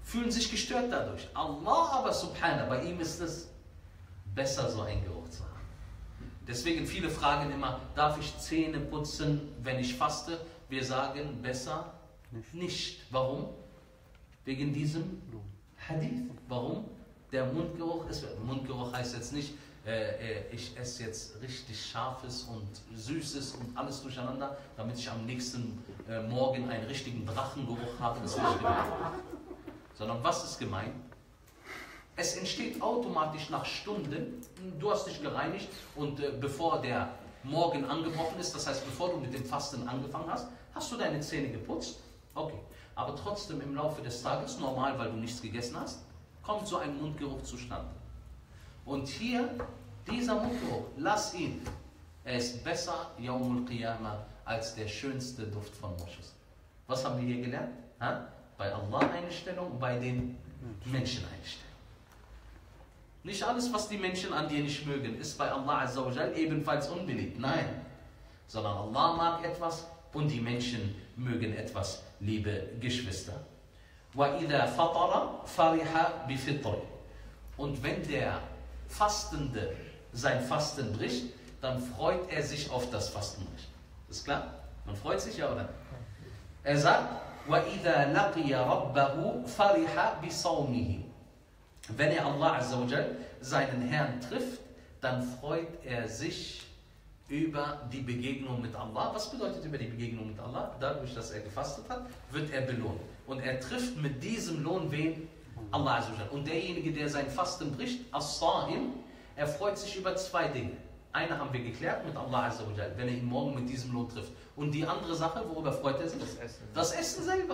fühlen sich gestört dadurch. Allah aber subhanahu, bei ihm ist es besser, so einen Geruch zu haben. Deswegen viele fragen immer, darf ich Zähne putzen, wenn ich faste? Wir sagen, besser nicht. Warum? Wegen diesem Hadith. Warum? Der Mundgeruch ist, Mundgeruch heißt jetzt nicht, ich esse jetzt richtig Scharfes und Süßes und alles durcheinander, damit ich am nächsten Morgen einen richtigen Drachengeruch habe. Das ist nicht gemeint. Sondern was ist gemeint? Es entsteht automatisch nach Stunden, du hast dich gereinigt und bevor der Morgen angebrochen ist, das heißt bevor du mit dem Fasten angefangen hast, hast du deine Zähne geputzt. Okay, aber trotzdem im Laufe des Tages, normal, weil du nichts gegessen hast, kommt so ein Mundgeruch zustande. Und hier, dieser Mundgeruch, lass ihn. Er ist besser, Yawmul Qiyamah, als der schönste Duft von Moschus. Was haben wir hier gelernt? Ha? Bei Allah eine Stellung, bei den Menschen eine Stellung. Nicht alles, was die Menschen an dir nicht mögen, ist bei Allah Azza wa Jal ebenfalls unbeliebt. Nein. Sondern Allah mag etwas und die Menschen mögen etwas, liebe Geschwister. وَإِذَا فَطَرَ فَرِحَ بِفِطْرِ. Und wenn der Fastende sein Fasten bricht, dann freut er sich auf das Fastenbricht. Ist klar? Man freut sich, ja oder? Er sagt, وَإِذَا لَقِيَ رَبَّهُ فَرِحَ بِصَوْمِهِ. Wenn er Allah Azza wa Jal, seinen Herrn trifft, dann freut er sich über die Begegnung mit Allah. Was bedeutet über die Begegnung mit Allah? Dadurch, dass er gefastet hat, wird er belohnt. Und er trifft mit diesem Lohn wen? Allah Azza wa Jal. Und derjenige, der sein Fasten bricht, As-Sa'im, er freut sich über zwei Dinge. Eine haben wir geklärt mit Allah Azza wa Jal, wenn er ihn morgen mit diesem Lohn trifft. Und die andere Sache, worüber freut er sich? Das Essen. Das Essen selber.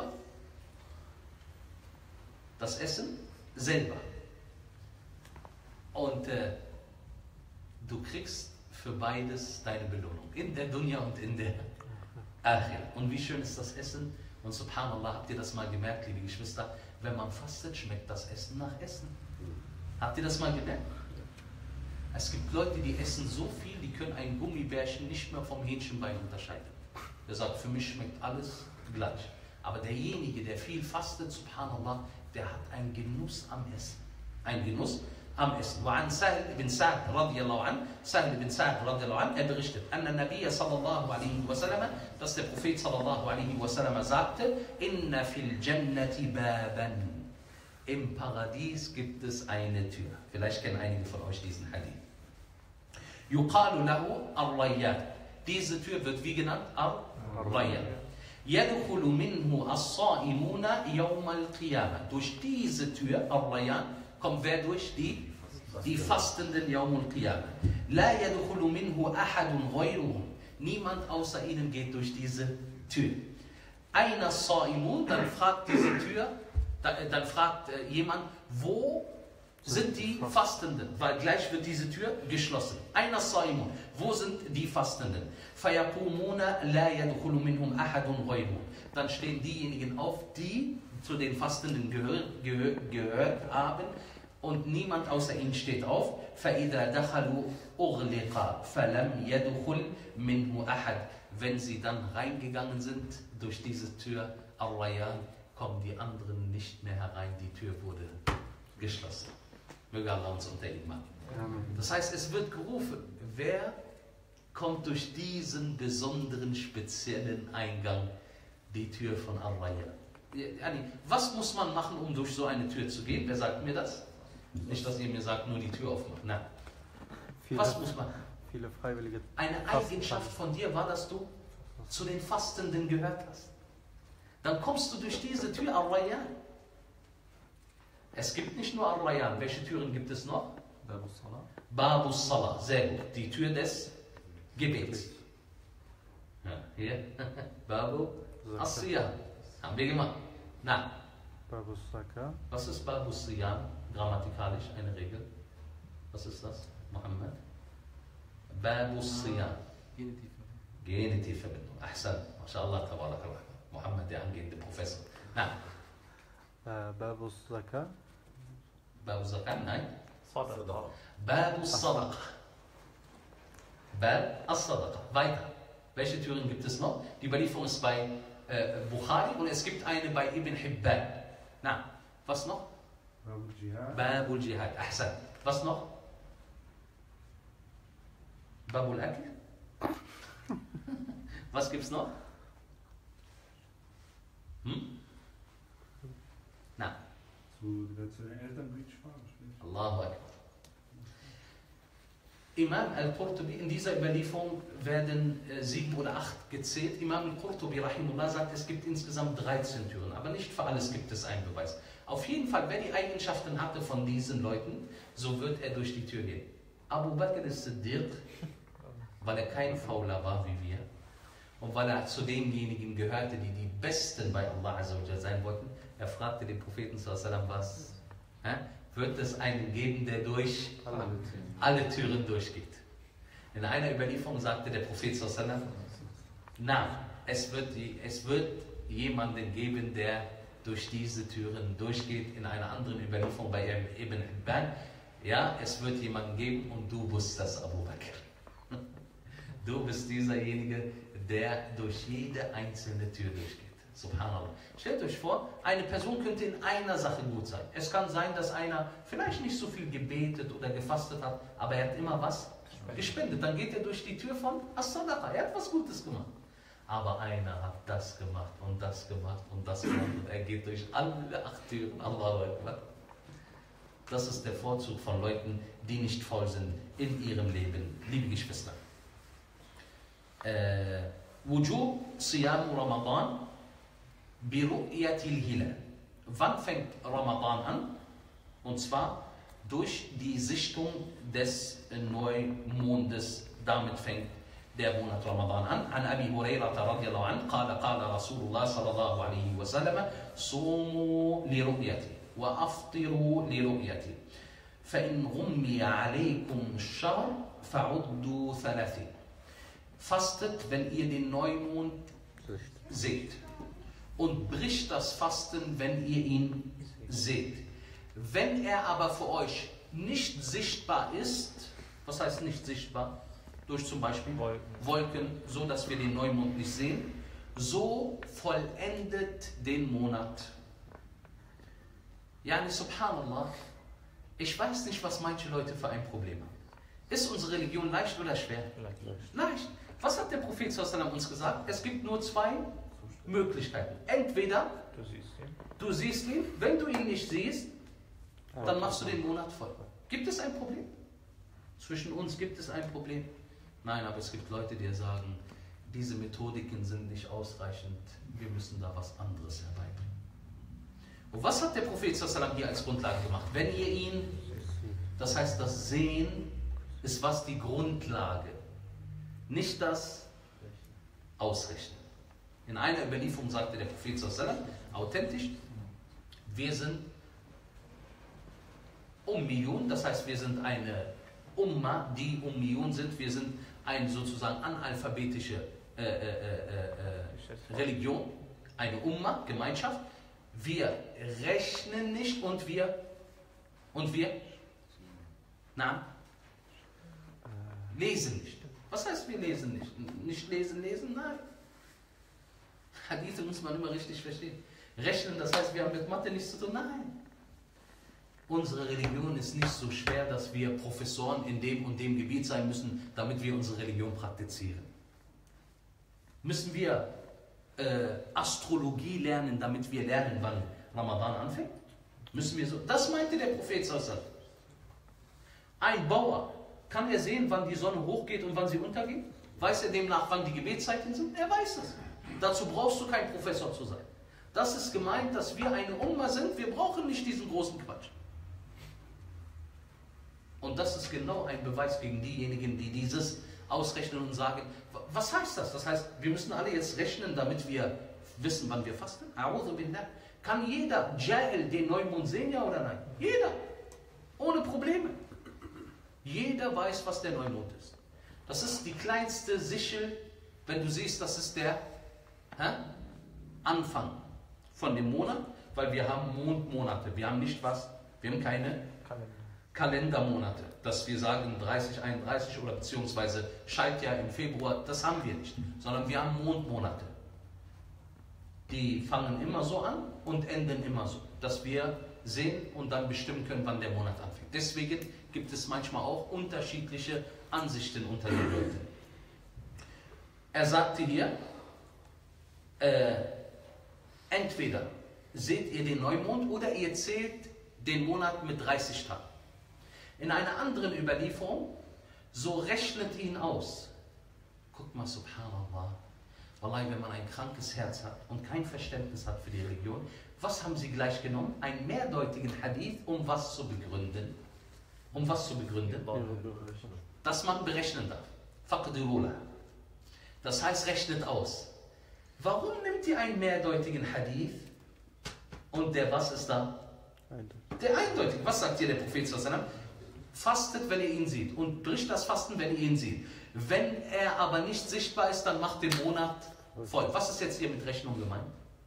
Das Essen selber. Und du kriegst für beides deine Belohnung. In der Dunya und in der Akhir. Und wie schön ist das Essen? Und subhanallah, habt ihr das mal gemerkt, liebe Geschwister? Wenn man fastet, schmeckt das Essen nach Essen. Habt ihr das mal gemerkt? Es gibt Leute, die essen so viel, die können ein Gummibärchen nicht mehr vom Hähnchenbein unterscheiden. Der sagt, für mich schmeckt alles gleich. Aber derjenige, der viel fastet, subhanallah, der hat einen Genuss am Essen. Ein Genuss am Essen. وعن سهل بن سعد رضي الله عنه, Sahel bin Sa'd radiallahu anhu, er berichtet, أن النبي صلى الله عليه وسلم, dass der Prophet sallallahu alaihi wasallam sagte, إن في الجنة بابا. Im Paradies gibt es eine Tür. Vielleicht kennen einige von euch diesen Hadith. يقال له الريان. Diese Tür wird wie genannt? Ar-Rayyan. يدخل منه الصائمون يوم القيامة. Durch diese Tür, Ar-Rayyan, kommt wer durch? Die Fastenden Yawmul Qiyamah. La yadkhulu minhu ahadun ghayruhum. Niemand außer ihnen geht durch diese Tür. Einer Sa'imun, dann fragt diese Tür, dann fragt jemand, wo sind die Fastenden? Weil gleich wird diese Tür geschlossen. Einer Sa'imun, wo sind die Fastenden? Fayaqumuna la yadkhulu minhum ahadun ghayruhum. Dann stehen diejenigen auf, die zu den Fastenden gehört haben, und niemand außer ihnen steht auf. فَإِذَا دَخَلُوا أُغْلِقَ فَلَمْ يَدْخُلْ مِنْهُ أَحَدٍ. Wenn sie dann reingegangen sind durch diese Tür, Ar-Rayyan, kommen die anderen nicht mehr herein. Die Tür wurde geschlossen. Möge Allah uns unter ihnen machen. Das heißt, es wird gerufen, wer kommt durch diesen besonderen, speziellen Eingang, die Tür von Ar-Rayyan. Was muss man machen, um durch so eine Tür zu gehen? Wer sagt mir das? Nicht, dass ihr mir sagt, nur die Tür aufmachen. Nein. Was muss man? Viele Freiwillige. Eine Eigenschaft von dir war, dass du zu den Fastenden gehört hast. Dann kommst du durch diese Tür Ar-Rayyan. Es gibt nicht nur Ar-Rayyan. Welche Türen gibt es noch? Babus Salah. Babus Salah. Sehr gut. Die Tür des Gebets. Ja, hier. Babu As-Siyam. Haben wir gemacht. Na. Babus Zakah. Was ist Babus Siyam? Grammatikalisch eine Regel. Was ist das, Mohammed? Babus Siyam. Genitivverbindung. Ahsan. MashaAllah, tabarakallah. Mohammed, der angehende Professor. Na. Babus Zakah. Babus Zakah? Nein. Sadaqa. Babus Sadaqa. Bab as-Sadaqa. Weiter. Welche Türen gibt es noch? Die Überlieferung ist bei Bukhari und es gibt eine bei Ibn Hibban. Na, Was noch? Babul Jihad. Babul Jihad. Ahsan. Was noch? Babul Akl. Was gibt's noch? Na. Wer zu den Eltern fahren. Allahu Akbar. Imam al-Qurtubi, in dieser Überlieferung werden 7 oder 8 gezählt. Imam al-Qurtubi rahimullah sagt, es gibt insgesamt 13 Türen, aber nicht für alles gibt es einen Beweis. Auf jeden Fall, wer die Eigenschaften hatte von diesen Leuten, so wird er durch die Tür gehen. Abu Bakr as-Siddiq, weil er kein Fauler war wie wir und weil er zu denjenigen gehörte, die die Besten bei Allah Azza wa Jalla sein wollten, er fragte den Propheten sallallahu alaihi wasallam, was? Wird es einen geben, der durch alle Türen durchgeht? In einer Überlieferung sagte der Prophet sallallahu alaihi wasallam, na, es wird jemanden geben, der durch diese Türen durchgeht. In einer anderen Überlieferung bei Ibn Hibban, ja, es wird jemanden geben und du bist das Abu Bakr. Du bist dieserjenige, der durch jede einzelne Tür durchgeht. Subhanallah. Stellt euch vor, eine Person könnte in einer Sache gut sein. Es kann sein, dass einer vielleicht nicht so viel gebetet oder gefastet hat, aber er hat immer was gespendet. Dann geht er durch die Tür von As-Sadaqa. Er hat was Gutes gemacht. Aber einer hat das gemacht und das gemacht und das gemacht und er geht durch alle 8 Türen. Allahu Akbar. Das ist der Vorzug von Leuten, die nicht faul sind in ihrem Leben. Liebe Geschwister. Wujub Siyam Ramadan Biru'yatil Hilal. Wann fängt Ramadan an? Und zwar durch die Sichtung des Neumondes. Damit fängt der Monat Ramadan an. An Abi Hurairah radiyallahu an, qala Rasulullah sallallahu alaihi wasallam, sumu li ru'yati wa aftiru li ru'yati. فإن غمي عليكم الشهر فعدوا 30. Fastet, wenn ihr den Neumond seht. Und bricht das Fasten, wenn ihr ihn seht. Wenn er aber für euch nicht sichtbar ist, was heißt nicht sichtbar? Durch zum Beispiel Wolken, so dass wir den Neumond nicht sehen, so vollendet den Monat. Yani subhanallah, ich weiß nicht, was manche Leute für ein Problem haben. Ist unsere Religion leicht oder schwer? Leicht. Was hat der Prophet sallallahu alaihi wasallam uns gesagt? Es gibt nur 2 Möglichkeiten. Entweder du siehst ihn, wenn du ihn nicht siehst, dann machst du den Monat voll. Gibt es ein Problem? Zwischen uns gibt es ein Problem? Nein, aber es gibt Leute, die sagen, diese Methodiken sind nicht ausreichend, wir müssen da was anderes herbeibringen. Und was hat der Prophet sallallahu alaihi wasallam hier als Grundlage gemacht? Wenn ihr ihn, das heißt das Sehen ist was die Grundlage, nicht das Ausrechnen. In einer Überlieferung sagte der Prophet sallallahu alaihi wasallam, authentisch, wir sind Ummiyun, das heißt wir sind eine Umma, die Ummiyun sind, wir sind eine sozusagen analphabetische Religion, eine Umma, Gemeinschaft. Wir rechnen nicht und wir lesen nicht. Was heißt wir lesen nicht? Nicht lesen? Nein. Hadithe muss man immer richtig verstehen. Rechnen, das heißt, wir haben mit Mathe nichts zu tun. Nein. Unsere Religion ist nicht so schwer, dass wir Professoren in dem und dem Gebiet sein müssen, damit wir unsere Religion praktizieren. Müssen wir Astrologie lernen, damit wir lernen, wann Ramadan anfängt? Müssen wir so? Das meinte der Prophet sallallahu alaihi wasallam. Ein Bauer, kann er sehen, wann die Sonne hochgeht und wann sie untergeht? Weiß er demnach, wann die Gebetszeiten sind? Er weiß es. Dazu brauchst du kein Professor zu sein. Das ist gemeint, dass wir eine Umma sind. Wir brauchen nicht diesen großen Quatsch. Und das ist genau ein Beweis gegen diejenigen, die dieses ausrechnen und sagen, was heißt das? Das heißt, wir müssen alle jetzt rechnen, damit wir wissen, wann wir fasten? Kann jeder Jahil den Neumond sehen, ja oder nein? Jeder. Ohne Probleme. Jeder weiß, was der Neumond ist. Das ist die kleinste Sichel, wenn du siehst, das ist der Anfang von dem Monat, weil wir haben Mondmonate. Wir haben nicht was? Wir haben keine Kalendermonate, dass wir sagen 30, 31 oder beziehungsweise Schaltjahr im Februar, das haben wir nicht, sondern wir haben Mondmonate. Die fangen immer so an und enden immer so, dass wir sehen und dann bestimmen können, wann der Monat anfängt. Deswegen gibt es manchmal auch unterschiedliche Ansichten unter den Leuten. Er sagte hier, entweder seht ihr den Neumond oder ihr zählt den Monat mit 30 Tagen. In einer anderen Überlieferung, so rechnet ihn aus. Guck mal, subhanallah. Wallahi, wenn man ein krankes Herz hat und kein Verständnis hat für die Religion, was haben sie gleich genommen? Einen mehrdeutigen Hadith, um was zu begründen? Um was zu begründen? Dass man berechnen darf. Faqdirula. Das heißt, rechnet aus. Warum nimmt ihr einen mehrdeutigen Hadith? Und der was ist da? Der eindeutige. Was sagt hier der Prophet sallallahu alaihi wasallam? Fastet, wenn ihr ihn seht. Und bricht das Fasten, wenn ihr ihn seht. Wenn er aber nicht sichtbar ist, dann macht den Monat voll. Was ist jetzt hier mit Rechnung gemeint?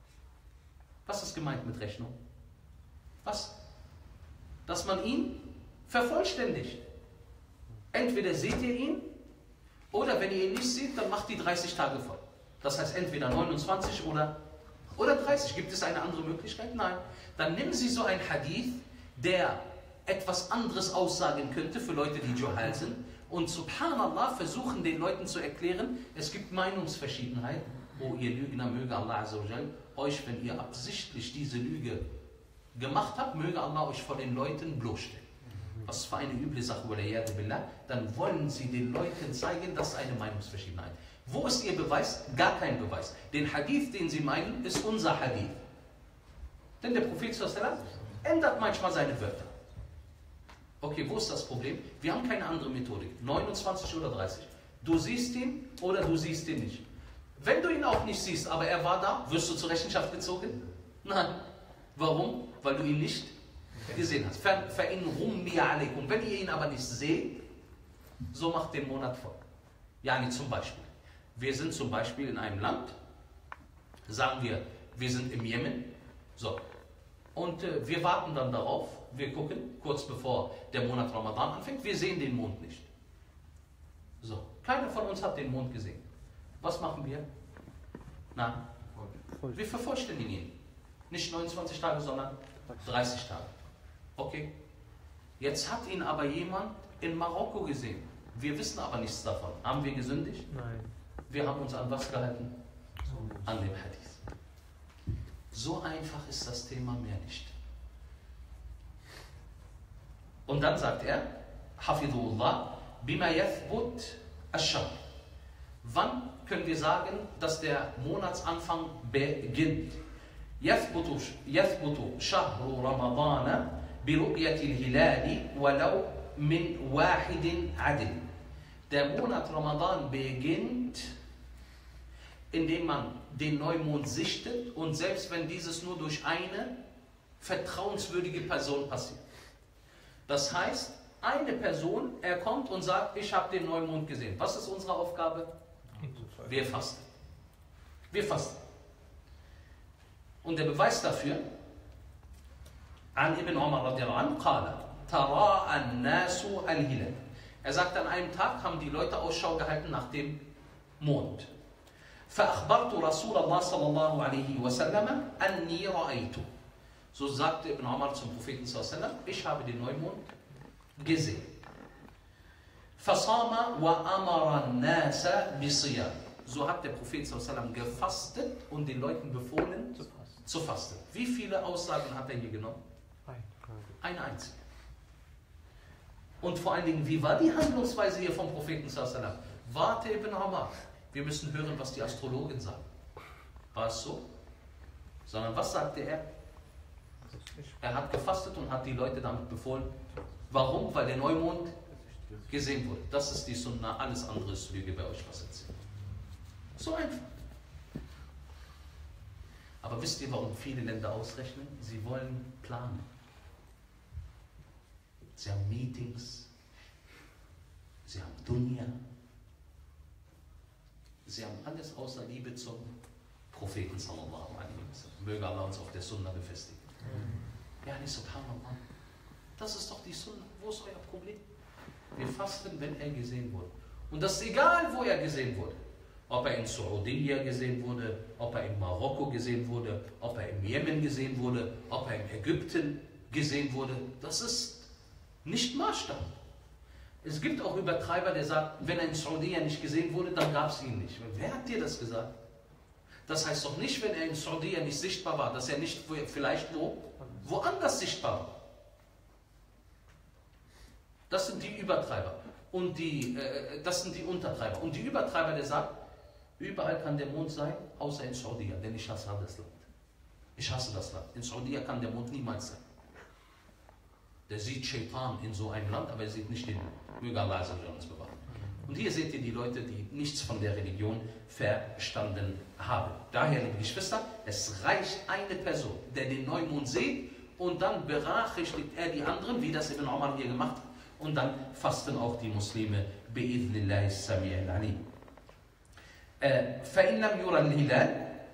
Was ist gemeint mit Rechnung? Was? Dass man ihn vervollständigt. Entweder seht ihr ihn, oder wenn ihr ihn nicht seht, dann macht die 30 Tage voll. Das heißt entweder 29 oder 30. Gibt es eine andere Möglichkeit? Nein. Dann nehmen Sie so einen Hadith, der etwas anderes aussagen könnte für Leute, die Juhal sind. Und subhanallah versuchen den Leuten zu erklären, es gibt Meinungsverschiedenheit. Oh, ihr Lügner, möge Allah Azza wa Jal euch, wenn ihr absichtlich diese Lüge gemacht habt, möge Allah euch vor den Leuten bloßstellen. Was für eine üble Sache, dann wollen sie den Leuten zeigen, dass eine Meinungsverschiedenheit. Wo ist ihr Beweis? Gar kein Beweis. Den Hadith, den sie meinen, ist unser Hadith. Denn der Prophet sallallahu alaihi wasallam ändert manchmal seine Wörter. Okay, wo ist das Problem? Wir haben keine andere Methodik. 29 oder 30. Du siehst ihn oder du siehst ihn nicht. Wenn du ihn auch nicht siehst, aber er war da, wirst du zur Rechenschaft gezogen? Nein. Warum? Weil du ihn nicht gesehen hast. Und wenn ihr ihn aber nicht seht, so macht den Monat voll. Yani zum Beispiel. Wir sind zum Beispiel in einem Land, sagen wir sind im Jemen, so. Und wir warten dann darauf, wir gucken, kurz bevor der Monat Ramadan anfängt, wir sehen den Mond nicht. So, keiner von uns hat den Mond gesehen. Was machen wir? Na, wir vervollständigen ihn. Nicht 29 Tage, sondern 30 Tage. Okay? Jetzt hat ihn aber jemand in Marokko gesehen. Wir wissen aber nichts davon. Haben wir gesündigt? Nein. Wir haben uns an was gehalten? An dem Hadith. So einfach ist das Thema mehr nicht. Und dann sagt er, Hafidullah, bima yathbut ash-shahr. Wann können wir sagen, dass der Monatsanfang beginnt? Yathbutu shahru Ramadana bi ru'yati al-hilali walau min wahidin adl. Der Monat Ramadan beginnt, indem man den Neumond sichtet und selbst wenn dieses nur durch eine vertrauenswürdige Person passiert. Das heißt, eine Person, er kommt und sagt, ich habe den Neumond gesehen. Was ist unsere Aufgabe? Wir fasten. Wir fasten. Und der Beweis dafür, an Ibn Umar radiallahu anhu, qala, tara an-nasu al-hilal. Er sagt, an einem Tag haben die Leute Ausschau gehalten nach dem Mond. فَأَخْبَرْتُ رَسُولَ اللَّهِ صَلَّى اللَّهُ عَلَيْهِ وَسَلَّمَ أَنِّي رَأَيْتُ. So sagte Ibn Umar zum Propheten sallallahu alaihi wasallam, ich habe den Neumond gesehen. فَصَامَ وَأَمَرَ النَّاسَ بِصِيَامٍ. So hat der Prophet sallallahu alaihi wasallam gefastet und den Leuten befohlen zu fasten. Wie viele Aussagen hat er hier genommen? Eine einzige. Und vor allen Dingen, wie war die Handlungsweise hier vom Propheten sallallahu alaihi wasallam? Warte, Ibn Umar, wir müssen hören, was die Astrologen sagen. War es so? Sondern was sagte er? Er hat gefastet und hat die Leute damit befohlen. Warum? Weil der Neumond gesehen wurde. Das ist die Sunna, alles andere ist Lüge, bei euch was erzählt. So einfach. Aber wisst ihr, warum viele Länder ausrechnen? Sie wollen planen. Sie haben Meetings, sie haben Dunya, sie haben alles außer Liebe zum Propheten sallallahu alaihi wasallam. Möge Allah uns auf der Sunna befestigen. Ja, nicht subhanallah. Das ist doch die Sunna. Wo ist euer Problem? Wir fasten, wenn er gesehen wurde. Und das ist egal, wo er gesehen wurde. Ob er in Saudi gesehen wurde, ob er in Marokko gesehen wurde, ob er im Jemen gesehen wurde, ob er in Ägypten. gesehen wurde, das ist nicht Maßstab. Es gibt auch Übertreiber, der sagt, wenn er in Saudi nicht gesehen wurde, dann gab es ihn nicht. Wer hat dir das gesagt? Das heißt doch nicht, wenn er in Saudi nicht sichtbar war, dass er nicht vielleicht woanders sichtbar war. Das sind die Übertreiber. Und das sind die Untertreiber. Und die Übertreiber, der sagt, überall kann der Mond sein, außer in Saudi, denn ich hasse das Land. Ich hasse das Land. In Saudi kann der Mond niemals sein. Der sieht Shaitan in so einem Land, aber er sieht nicht den Mond. Möge Allah uns bewahren. Und hier seht ihr die Leute, die nichts von der Religion verstanden haben. Daher, liebe Geschwister, es reicht eine Person, der den Neumond sieht und dann benachrichtigt er die anderen, wie das Ibn Umar hier gemacht hat. Und dann fasten auch die Muslime بإذن الله السميع العليم. فإن لم يرى الهلال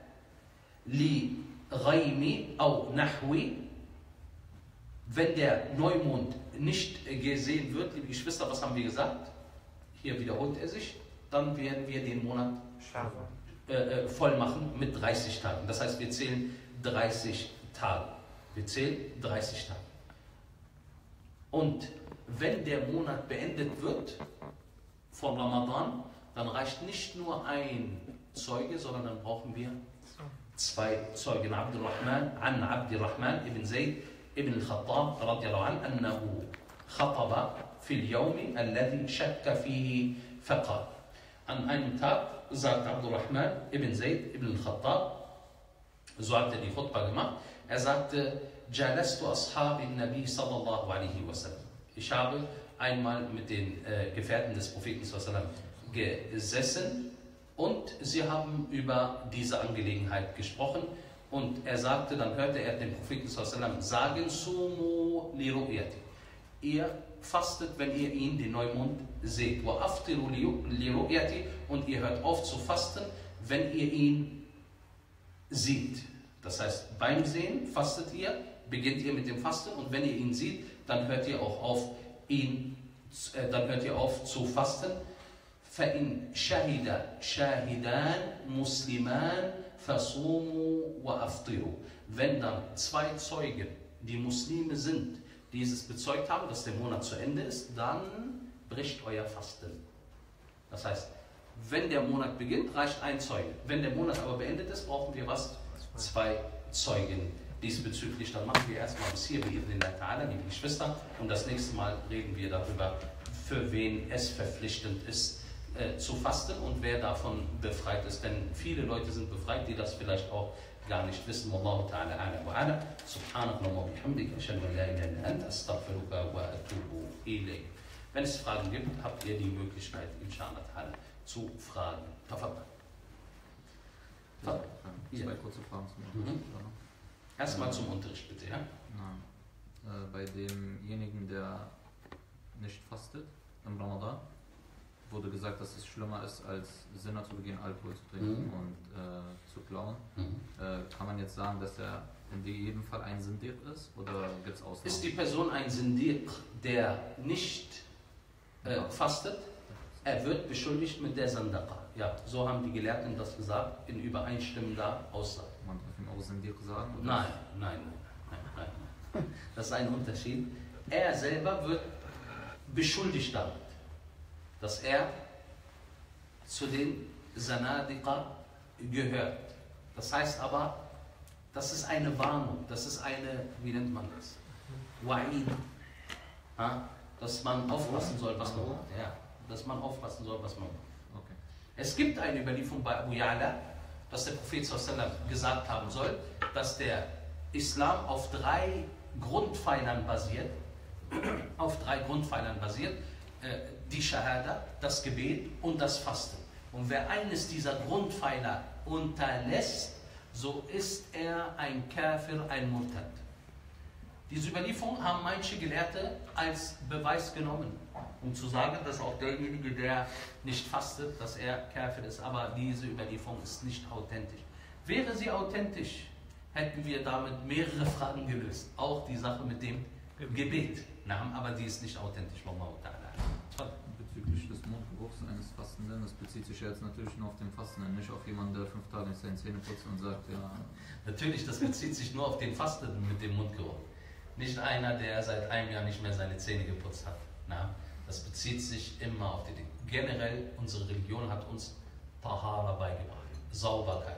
لغيم أو نحو. Wenn der Neumond nicht gesehen wird, liebe Geschwister, was haben wir gesagt? Hier wiederholt er sich. Dann werden wir den Monat voll machen mit 30 Tagen. Das heißt, wir zählen 30 Tage. Wir zählen 30 Tage. Und wenn der Monat beendet wird von Ramadan, dann reicht nicht nur ein Zeuge, sondern dann brauchen wir 2 Zeugen. An Abdurrahman ibn Zayd ibn al-Khattab radiallahu an, annahu khataba fil yawmi alladhi shakka fihi faqal. An einem Tag sagt Abdurrahman ibn Zayd ibn al-Khattab, so hat er die Khutbah gemacht, er sagte, Jalastu ashabi nabi sallallahu alaihi wasallam. Ich habe einmal mit den Gefährten des Propheten sallallahu gesessen und sie haben über diese Angelegenheit gesprochen. Und er sagte, dann hörte er den Propheten sallallahu sagen, Sumu li ru'yati. Ihr fastet, wenn ihr ihn, den Neumond, seht. Wa aftiru li ru'yati. Und ihr hört auf zu fasten, wenn ihr ihn seht. Das heißt, beim Sehen fastet ihr, beginnt ihr mit dem Fasten und wenn ihr ihn seht, dann hört ihr auch auf, zu fasten. فَإِنْ شَهِدَ شَاهِدَانْ مُسْلِمَانْ فَصُومُوا وَأَفْطِرُوا. Wenn dann 2 Zeugen, die Muslime sind, dieses bezeugt haben, dass der Monat zu Ende ist, dann bricht euer Fasten. Das heißt, wenn der Monat beginnt, reicht ein Zeuge. Wenn der Monat aber beendet ist, brauchen wir was? 2 Zeugen. Diesbezüglich, dann machen wir erstmal bis hier, liebe Geschwister, und das nächste Mal reden wir darüber, für wen es verpflichtend ist, zu fasten und wer davon befreit ist. Denn viele Leute sind befreit, die das vielleicht auch gar nicht wissen. Wallahu ta'ala a'lam wa a'lam. Subhanallah wa bihamdika, ashhadu an la ilaha illa anta, astaghfiruka wa atubu ilayk. Wenn es Fragen gibt, habt ihr die Möglichkeit, inshallah ta'ala, zu fragen. Tafadhal. Ja, 2 kurze Fragen zum Unterricht. Erstmal zum Unterricht, bitte, ja? Bei demjenigen, der nicht fastet im Ramadan, wurde gesagt, dass es schlimmer ist, als Sinner zu begehen, Alkohol zu trinken und zu klauen. Kann man jetzt sagen, dass er in jedem Fall ein Sindiq ist oder gibt es Ausnahmen? Ist die Person ein Sindiq, der nicht fastet? Er wird beschuldigt mit der Sandaqa. Ja, so haben die Gelehrten das gesagt, in übereinstimmender Aussage. Man darf ihm auch Sindiq sagen? Oder? Nein. Das ist ein Unterschied. Er selber wird beschuldigt damit, dass er zu den Sanadiqa gehört. Das heißt aber, das ist eine Warnung, das ist eine, wie nennt man das? Wa'id. Dass man aufpassen soll, was man macht. Ja, dass man aufpassen soll, was man macht. Okay. Es gibt eine Überlieferung bei Abu Ya'la, dass der Prophet sallallahu gesagt haben soll, dass der Islam auf 3 Grundpfeilern basiert. Die Shahada, das Gebet und das Fasten. Und wer eines dieser Grundpfeiler unterlässt, so ist er ein Kafir, ein Murtad. Diese Überlieferung haben manche Gelehrte als Beweis genommen, um zu sagen, dass auch derjenige, der nicht fastet, dass er Kafir ist. Aber diese Überlieferung ist nicht authentisch. Wäre sie authentisch, hätten wir damit mehrere Fragen gelöst. Auch die Sache mit dem Gebet. Aber die ist nicht authentisch. Bezüglich des Mundgeruchs eines Fastenden, das bezieht sich ja jetzt natürlich nur auf den Fastenden, nicht auf jemanden, der 5 Tage seine Zähne putzt und sagt, ja... Natürlich, das bezieht sich nur auf den Fastenden mit dem Mundgeruch. Nicht einer, der seit einem Jahr nicht mehr seine Zähne geputzt hat. Na, das bezieht sich immer auf die Dinge. Generell, unsere Religion hat uns Tahara beigebracht. Sauberkeit.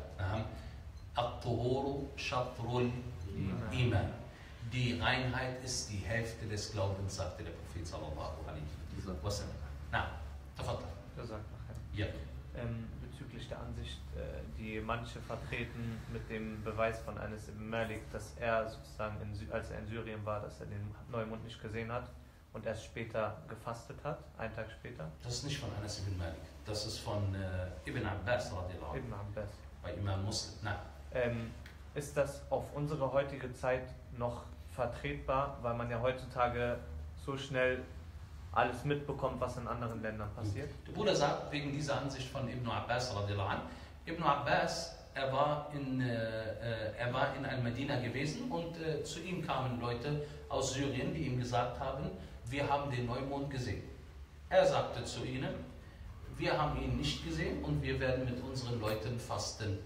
At-Tuhuru shatrul Iman. Die Reinheit ist die Hälfte des Glaubens, sagte der Prophet sallallahu alaihi wasallam. Na, tafadhal. Das sagt nachher. Ja. Bezüglich der Ansicht, die manche vertreten mit dem Beweis von Anas ibn Malik, dass er sozusagen, als er in Syrien war, dass er den Neumond nicht gesehen hat und erst später gefastet hat, einen Tag später. Das ist nicht von Anas ibn Malik, das ist von Ibn Abbas radiallahu anhu. Ibn Abbas. Bei Imam Muslim. Nein. Ist das auf unsere heutige Zeit noch vertretbar, weil man ja heutzutage so schnell alles mitbekommt, was in anderen Ländern passiert? Der Bruder sagt, wegen dieser Ansicht von Ibn Abbas radiallahu anhu, Ibn Abbas, er war in Al-Medina gewesen und zu ihm kamen Leute aus Syrien, die ihm gesagt haben, wir haben den Neumond gesehen. Er sagte zu ihnen, wir haben ihn nicht gesehen und wir werden mit unseren Leuten fasten.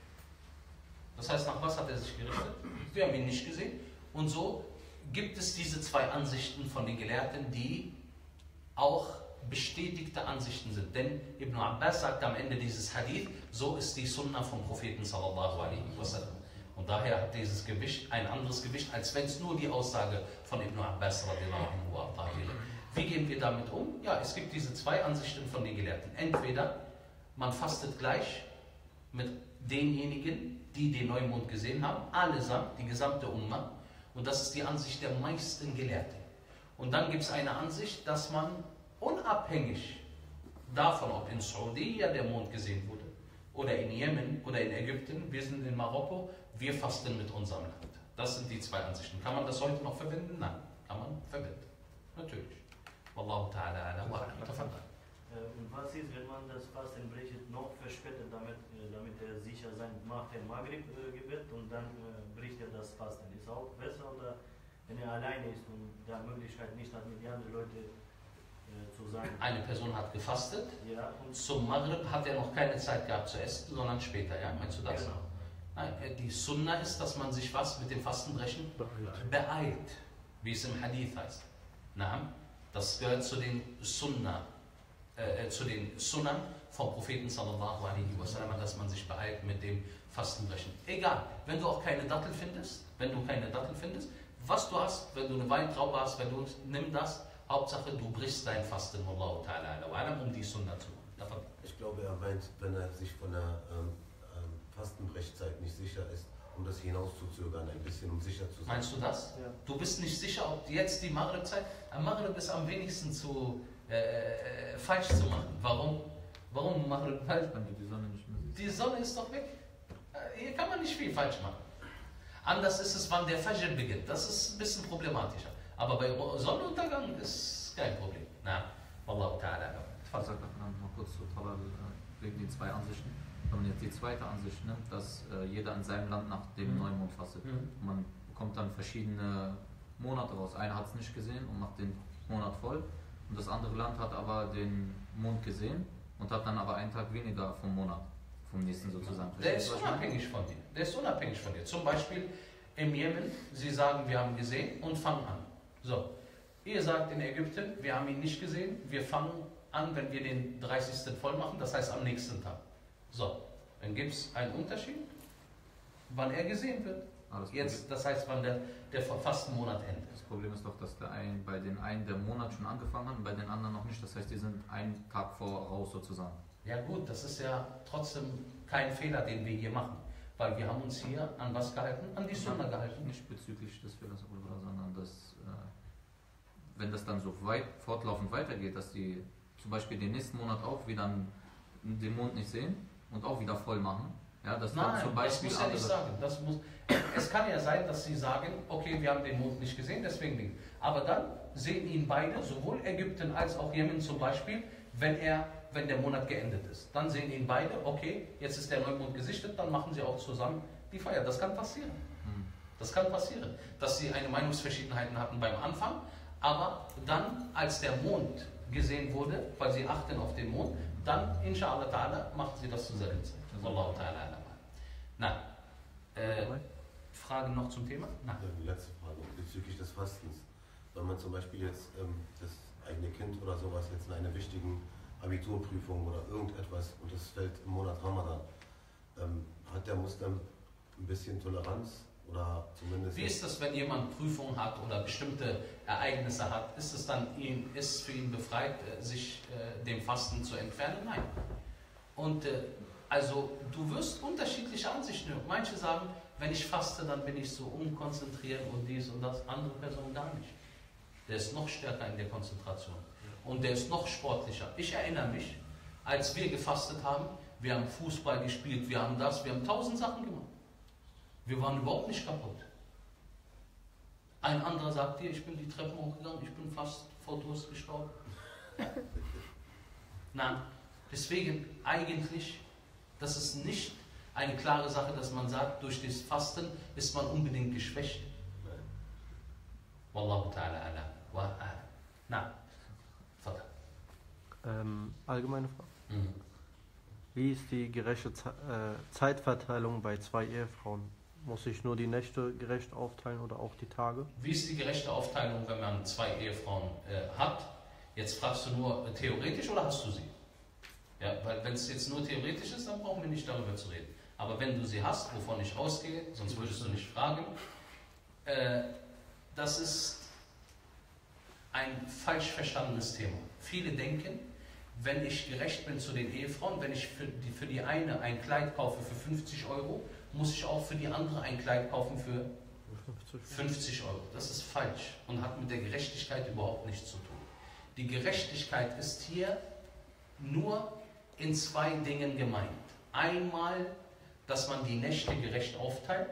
Das heißt, nach was hat er sich gerichtet? Wir haben ihn nicht gesehen. Und so gibt es diese zwei Ansichten von den Gelehrten, die auch bestätigte Ansichten sind. Denn Ibn Abbas sagt am Ende dieses Hadith, so ist die Sunna vom Propheten sallallahu alaihi wasallam. Und daher hat dieses Gewicht ein anderes Gewicht, als wenn es nur die Aussage von Ibn Abbas radiallahu anhu wäre. Wie gehen wir damit um? Ja, es gibt diese zwei Ansichten von den Gelehrten. Entweder man fastet gleich mit denjenigen, die den Neumond gesehen haben, allesamt, die gesamte Umma. Und das ist die Ansicht der meisten Gelehrten. Und dann gibt es eine Ansicht, dass man unabhängig davon, ob in Saudi der Mond gesehen wurde, oder in Jemen oder in Ägypten, wir sind in Marokko, wir fasten mit unserem Land. Das sind die zwei Ansichten. Kann man das heute noch verwenden? Nein, kann man verwenden. Natürlich. Wallahu ta'ala ala wa a'lam. Und was ist, wenn man das Fasten bricht, noch verspätet, damit er sicher sein nach dem Maghrib-Gebet und dann bricht er das Fasten? Ist auch besser, oder wenn er alleine ist und der Möglichkeit nicht hat, mit den anderen Leuten zu sein? Eine Person hat gefastet, ja, und zum Maghrib hat er noch keine Zeit gehabt zu essen, sondern später, ja? Meinst du das? Genau. Nein, die Sunna ist, dass man sich was mit dem Fastenbrechen beeilt, wie es im Hadith heißt. Na, das gehört zu den Sunnah, zu den Sunnah vom Propheten sallallahu alaihi wasallam, dass man sich beeilt mit dem Fastenbrechen. Egal, wenn du auch keine Dattel findest, was du hast, wenn du eine Weintraube hast, nimm das, Hauptsache du brichst dein Fasten, wallahu ta'ala ala wa a'lam, um die Sunnah zu machen. Ich glaube, er meint, wenn er sich von der Fastenbrechzeit nicht sicher ist, um das hinauszuzögern, ein bisschen, um sicher zu sein. Meinst du das? Ja. Du bist nicht sicher, ob jetzt die Maghrib-Zeit, am Maghrib ist am wenigsten falsch zu machen. Warum? Warum Maghrib falsch? Wenn du die Sonne nicht mehr siehst. Die Sonne ist doch weg. Hier kann man nicht viel falsch machen. Anders ist es, wann der Fajr beginnt. Das ist ein bisschen problematischer. Aber bei Sonnenuntergang ist kein Problem. Na, wallahu ta'ala. Ich sage noch kurz zu Talal wegen den zwei Ansichten. Wenn man jetzt die zweite Ansicht nimmt, dass jeder in seinem Land nach dem Neumond fastet. Man bekommt dann verschiedene Monate raus. Einer hat es nicht gesehen und macht den Monat voll. Und das andere Land hat aber den Mond gesehen und hat dann aber einen Tag weniger vom Monat, vom nächsten sozusagen. Der ist unabhängig von dir. Der ist unabhängig von dir. Zum Beispiel im Jemen, sie sagen, wir haben gesehen und fangen an. So, ihr sagt in Ägypten, wir haben ihn nicht gesehen, wir fangen an, wenn wir den 30. voll machen, das heißt am nächsten Tag. So, dann gibt es einen Unterschied, wann er gesehen wird. Jetzt, das heißt, wann der Fastenmonat endet. Das Problem ist doch, dass bei den einen der Monat schon angefangen hat und bei den anderen noch nicht. Das heißt, die sind einen Tag voraus sozusagen. Ja gut, das ist ja trotzdem kein Fehler, den wir hier machen. Weil wir haben uns hier an was gehalten? An die Sunna gehalten. Nicht bezüglich des Fehlers, sondern dass, wenn das dann so fortlaufend weitergeht, dass die zum Beispiel den nächsten Monat auch wieder den Mond nicht sehen und auch wieder voll machen. Ja, dass Nein, dann zum Beispiel das muss ja nicht sagen. Es kann ja sein, dass sie sagen, okay, wir haben den Mond nicht gesehen, deswegen nicht. Aber dann sehen ihn beide, sowohl Ägypten als auch Jemen zum Beispiel, wenn der Monat geendet ist. Dann sehen ihn beide, okay, jetzt ist der Neumond gesichtet, dann machen sie auch zusammen die Feier. Das kann passieren. Das kann passieren, dass sie eine Meinungsverschiedenheiten hatten beim Anfang, aber dann, als der Mond gesehen wurde, weil sie achten auf den Mond, dann, inshallah ta'ala, machen sie das zur selben Zeit. Wallahu ta'ala. Nein. Fragen noch zum Thema? Nein. Die letzte Frage bezüglich des Fastens. Wenn man zum Beispiel jetzt das eigene Kind oder sowas jetzt in einer wichtigen Abiturprüfung oder irgendetwas und es fällt im Monat Ramadan, hat der Muslim ein bisschen Toleranz oder zumindest... Wie ist das, wenn jemand Prüfungen hat oder bestimmte Ereignisse hat? Ist es dann für ihn befreit, sich dem Fasten zu entfernen? Nein. Und also du wirst unterschiedliche Ansichten hören. Manche sagen, wenn ich faste, dann bin ich so unkonzentriert und dies und das. Andere Personen gar nicht. Der ist noch stärker in der Konzentration. Und der ist noch sportlicher. Ich erinnere mich, als wir gefastet haben, wir haben Fußball gespielt, wir haben 1000 Sachen gemacht. Wir waren überhaupt nicht kaputt. Ein anderer sagt dir, ich bin die Treppen hochgegangen, ich bin fast vor Durst gestorben. Nein, deswegen eigentlich, das ist nicht eine klare Sache, dass man sagt, durch das Fasten ist man unbedingt geschwächt. Wallahu ta'ala ala wa ala. Nein. Allgemeine Frage. Wie ist die gerechte Zeitverteilung bei 2 Ehefrauen? Muss ich nur die Nächte gerecht aufteilen oder auch die Tage? Wie ist die gerechte Aufteilung, wenn man 2 Ehefrauen hat? Jetzt fragst du nur theoretisch oder hast du sie? Ja, weil wenn es jetzt nur theoretisch ist, dann brauchen wir nicht darüber zu reden. Aber wenn du sie hast, wovon ich ausgehe, sonst würdest du nicht fragen, das ist ein falsch verstandenes Thema. Viele denken, wenn ich gerecht bin zu den Ehefrauen, wenn ich für die eine ein Kleid kaufe für 50 Euro, muss ich auch für die andere ein Kleid kaufen für 50 Euro. Das ist falsch und hat mit der Gerechtigkeit überhaupt nichts zu tun. Die Gerechtigkeit ist hier nur in 2 Dingen gemeint. Einmal, dass man die Nächte gerecht aufteilt,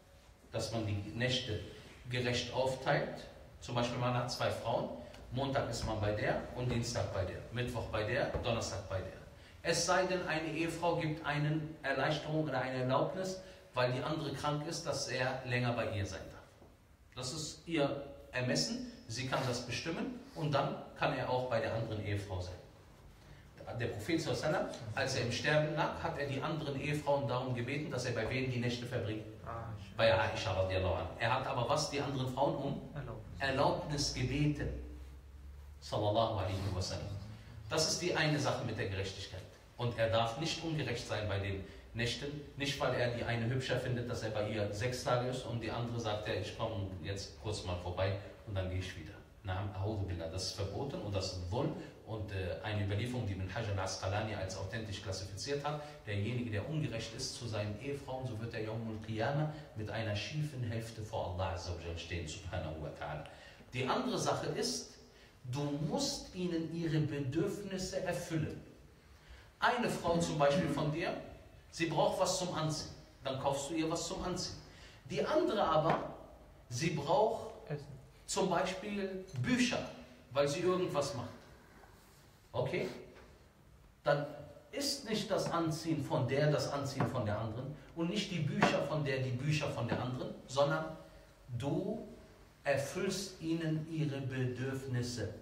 Zum Beispiel man hat 2 Frauen, Montag ist man bei der und Dienstag bei der, Mittwoch bei der, Donnerstag bei der. Es sei denn, eine Ehefrau gibt eine Erleichterung oder eine Erlaubnis, weil die andere krank ist, dass er länger bei ihr sein darf. Das ist ihr Ermessen, sie kann das bestimmen und dann kann er auch bei der anderen Ehefrau sein. Der Prophet sallallahu, als er im Sterben lag, hat er die anderen Ehefrauen darum gebeten, dass er bei wem die Nächte verbringt? Bei Aisha radiallahu anha. Er hat aber was die anderen Frauen um? Erlaubnis gebeten. Sallallahu alaihi wasallam. Das ist die eine Sache mit der Gerechtigkeit. Und er darf nicht ungerecht sein bei den Nächten, nicht weil er die eine hübscher findet, dass er bei ihr 6 Tage ist und die andere sagt, ja, ich komme jetzt kurz mal vorbei und dann gehe ich wieder. Das ist verboten und das ist Dhulm und eine Überlieferung, die Ibn Hajar al-Asqalani als authentisch klassifiziert hat. Derjenige, der ungerecht ist zu seinen Ehefrauen, so wird er Yawm al-Qiyamah mit einer schiefen Hälfte vor Allah Azza wa Jal stehen, subhanahu wa ta'ala. Die andere Sache ist, du musst ihnen ihre Bedürfnisse erfüllen. Eine Frau zum Beispiel von dir, sie braucht was zum Anziehen, dann kaufst du ihr was zum Anziehen. Die andere aber, sie braucht zum Beispiel Bücher, weil sie irgendwas macht. Okay? Dann ist nicht das Anziehen von der das Anziehen von der anderen und nicht die Bücher von der die Bücher von der anderen, sondern du erfüllst ihnen ihre Bedürfnisse.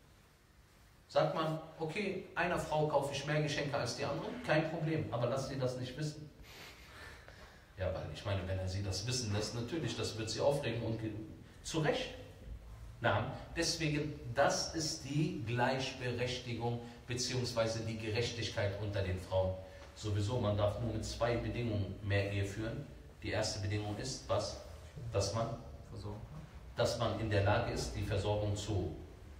Sagt man, okay, einer Frau kaufe ich mehr Geschenke als die andere, kein Problem, aber lass sie das nicht wissen. Ja, weil ich meine, wenn er sie das wissen lässt, natürlich, das wird sie aufregen und zu Recht. Na, deswegen, das ist die Gleichberechtigung bzw. die Gerechtigkeit unter den Frauen. Sowieso, man darf nur mit 2 Bedingungen mehr Ehe führen. Die erste Bedingung ist, was? Dass man in der Lage ist, die Versorgung zu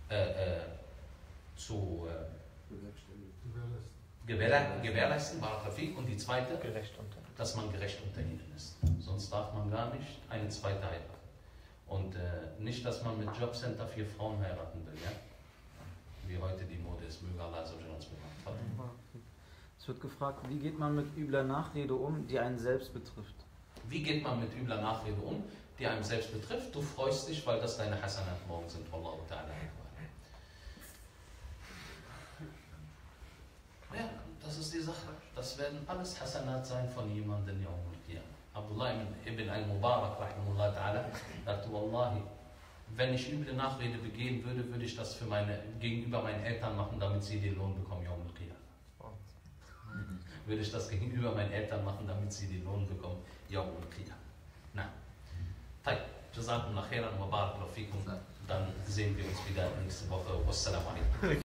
gewährleisten, und die zweite, dass man gerecht unter ihnen ist. Sonst darf man gar nicht eine zweite heiraten. Und nicht, dass man mit Jobcenter 4 Frauen heiraten will, ja? Wie heute die Mode ist, möge Allah so uns bewahren. Es wird gefragt, wie geht man mit übler Nachrede um, die einen selbst betrifft? Wie geht man mit übler Nachrede um, die einem selbst betrifft? Du freust dich, weil das deine Hasanat morgen sind, Wallahu ta'ala. Ja, das ist die Sache. Das werden alles Hasanat sein von jemandem, Yawm al-Qiyamah. Abdullah ibn al-Mubarak, rahimahullah ta'ala, sagte, Wallahi, wenn ich üble Nachrede begehen würde, würde ich das gegenüber meinen Eltern machen, damit sie den Lohn bekommen, Yawm al-Qiyamah. Würde ich das gegenüber meinen Eltern machen, damit sie den Lohn bekommen, Yawm al-Qiyamah. Na, Jazakumullah khairan wa barakallahu fikum. Dann sehen wir uns wieder nächste Woche. Wassalamu alaikum.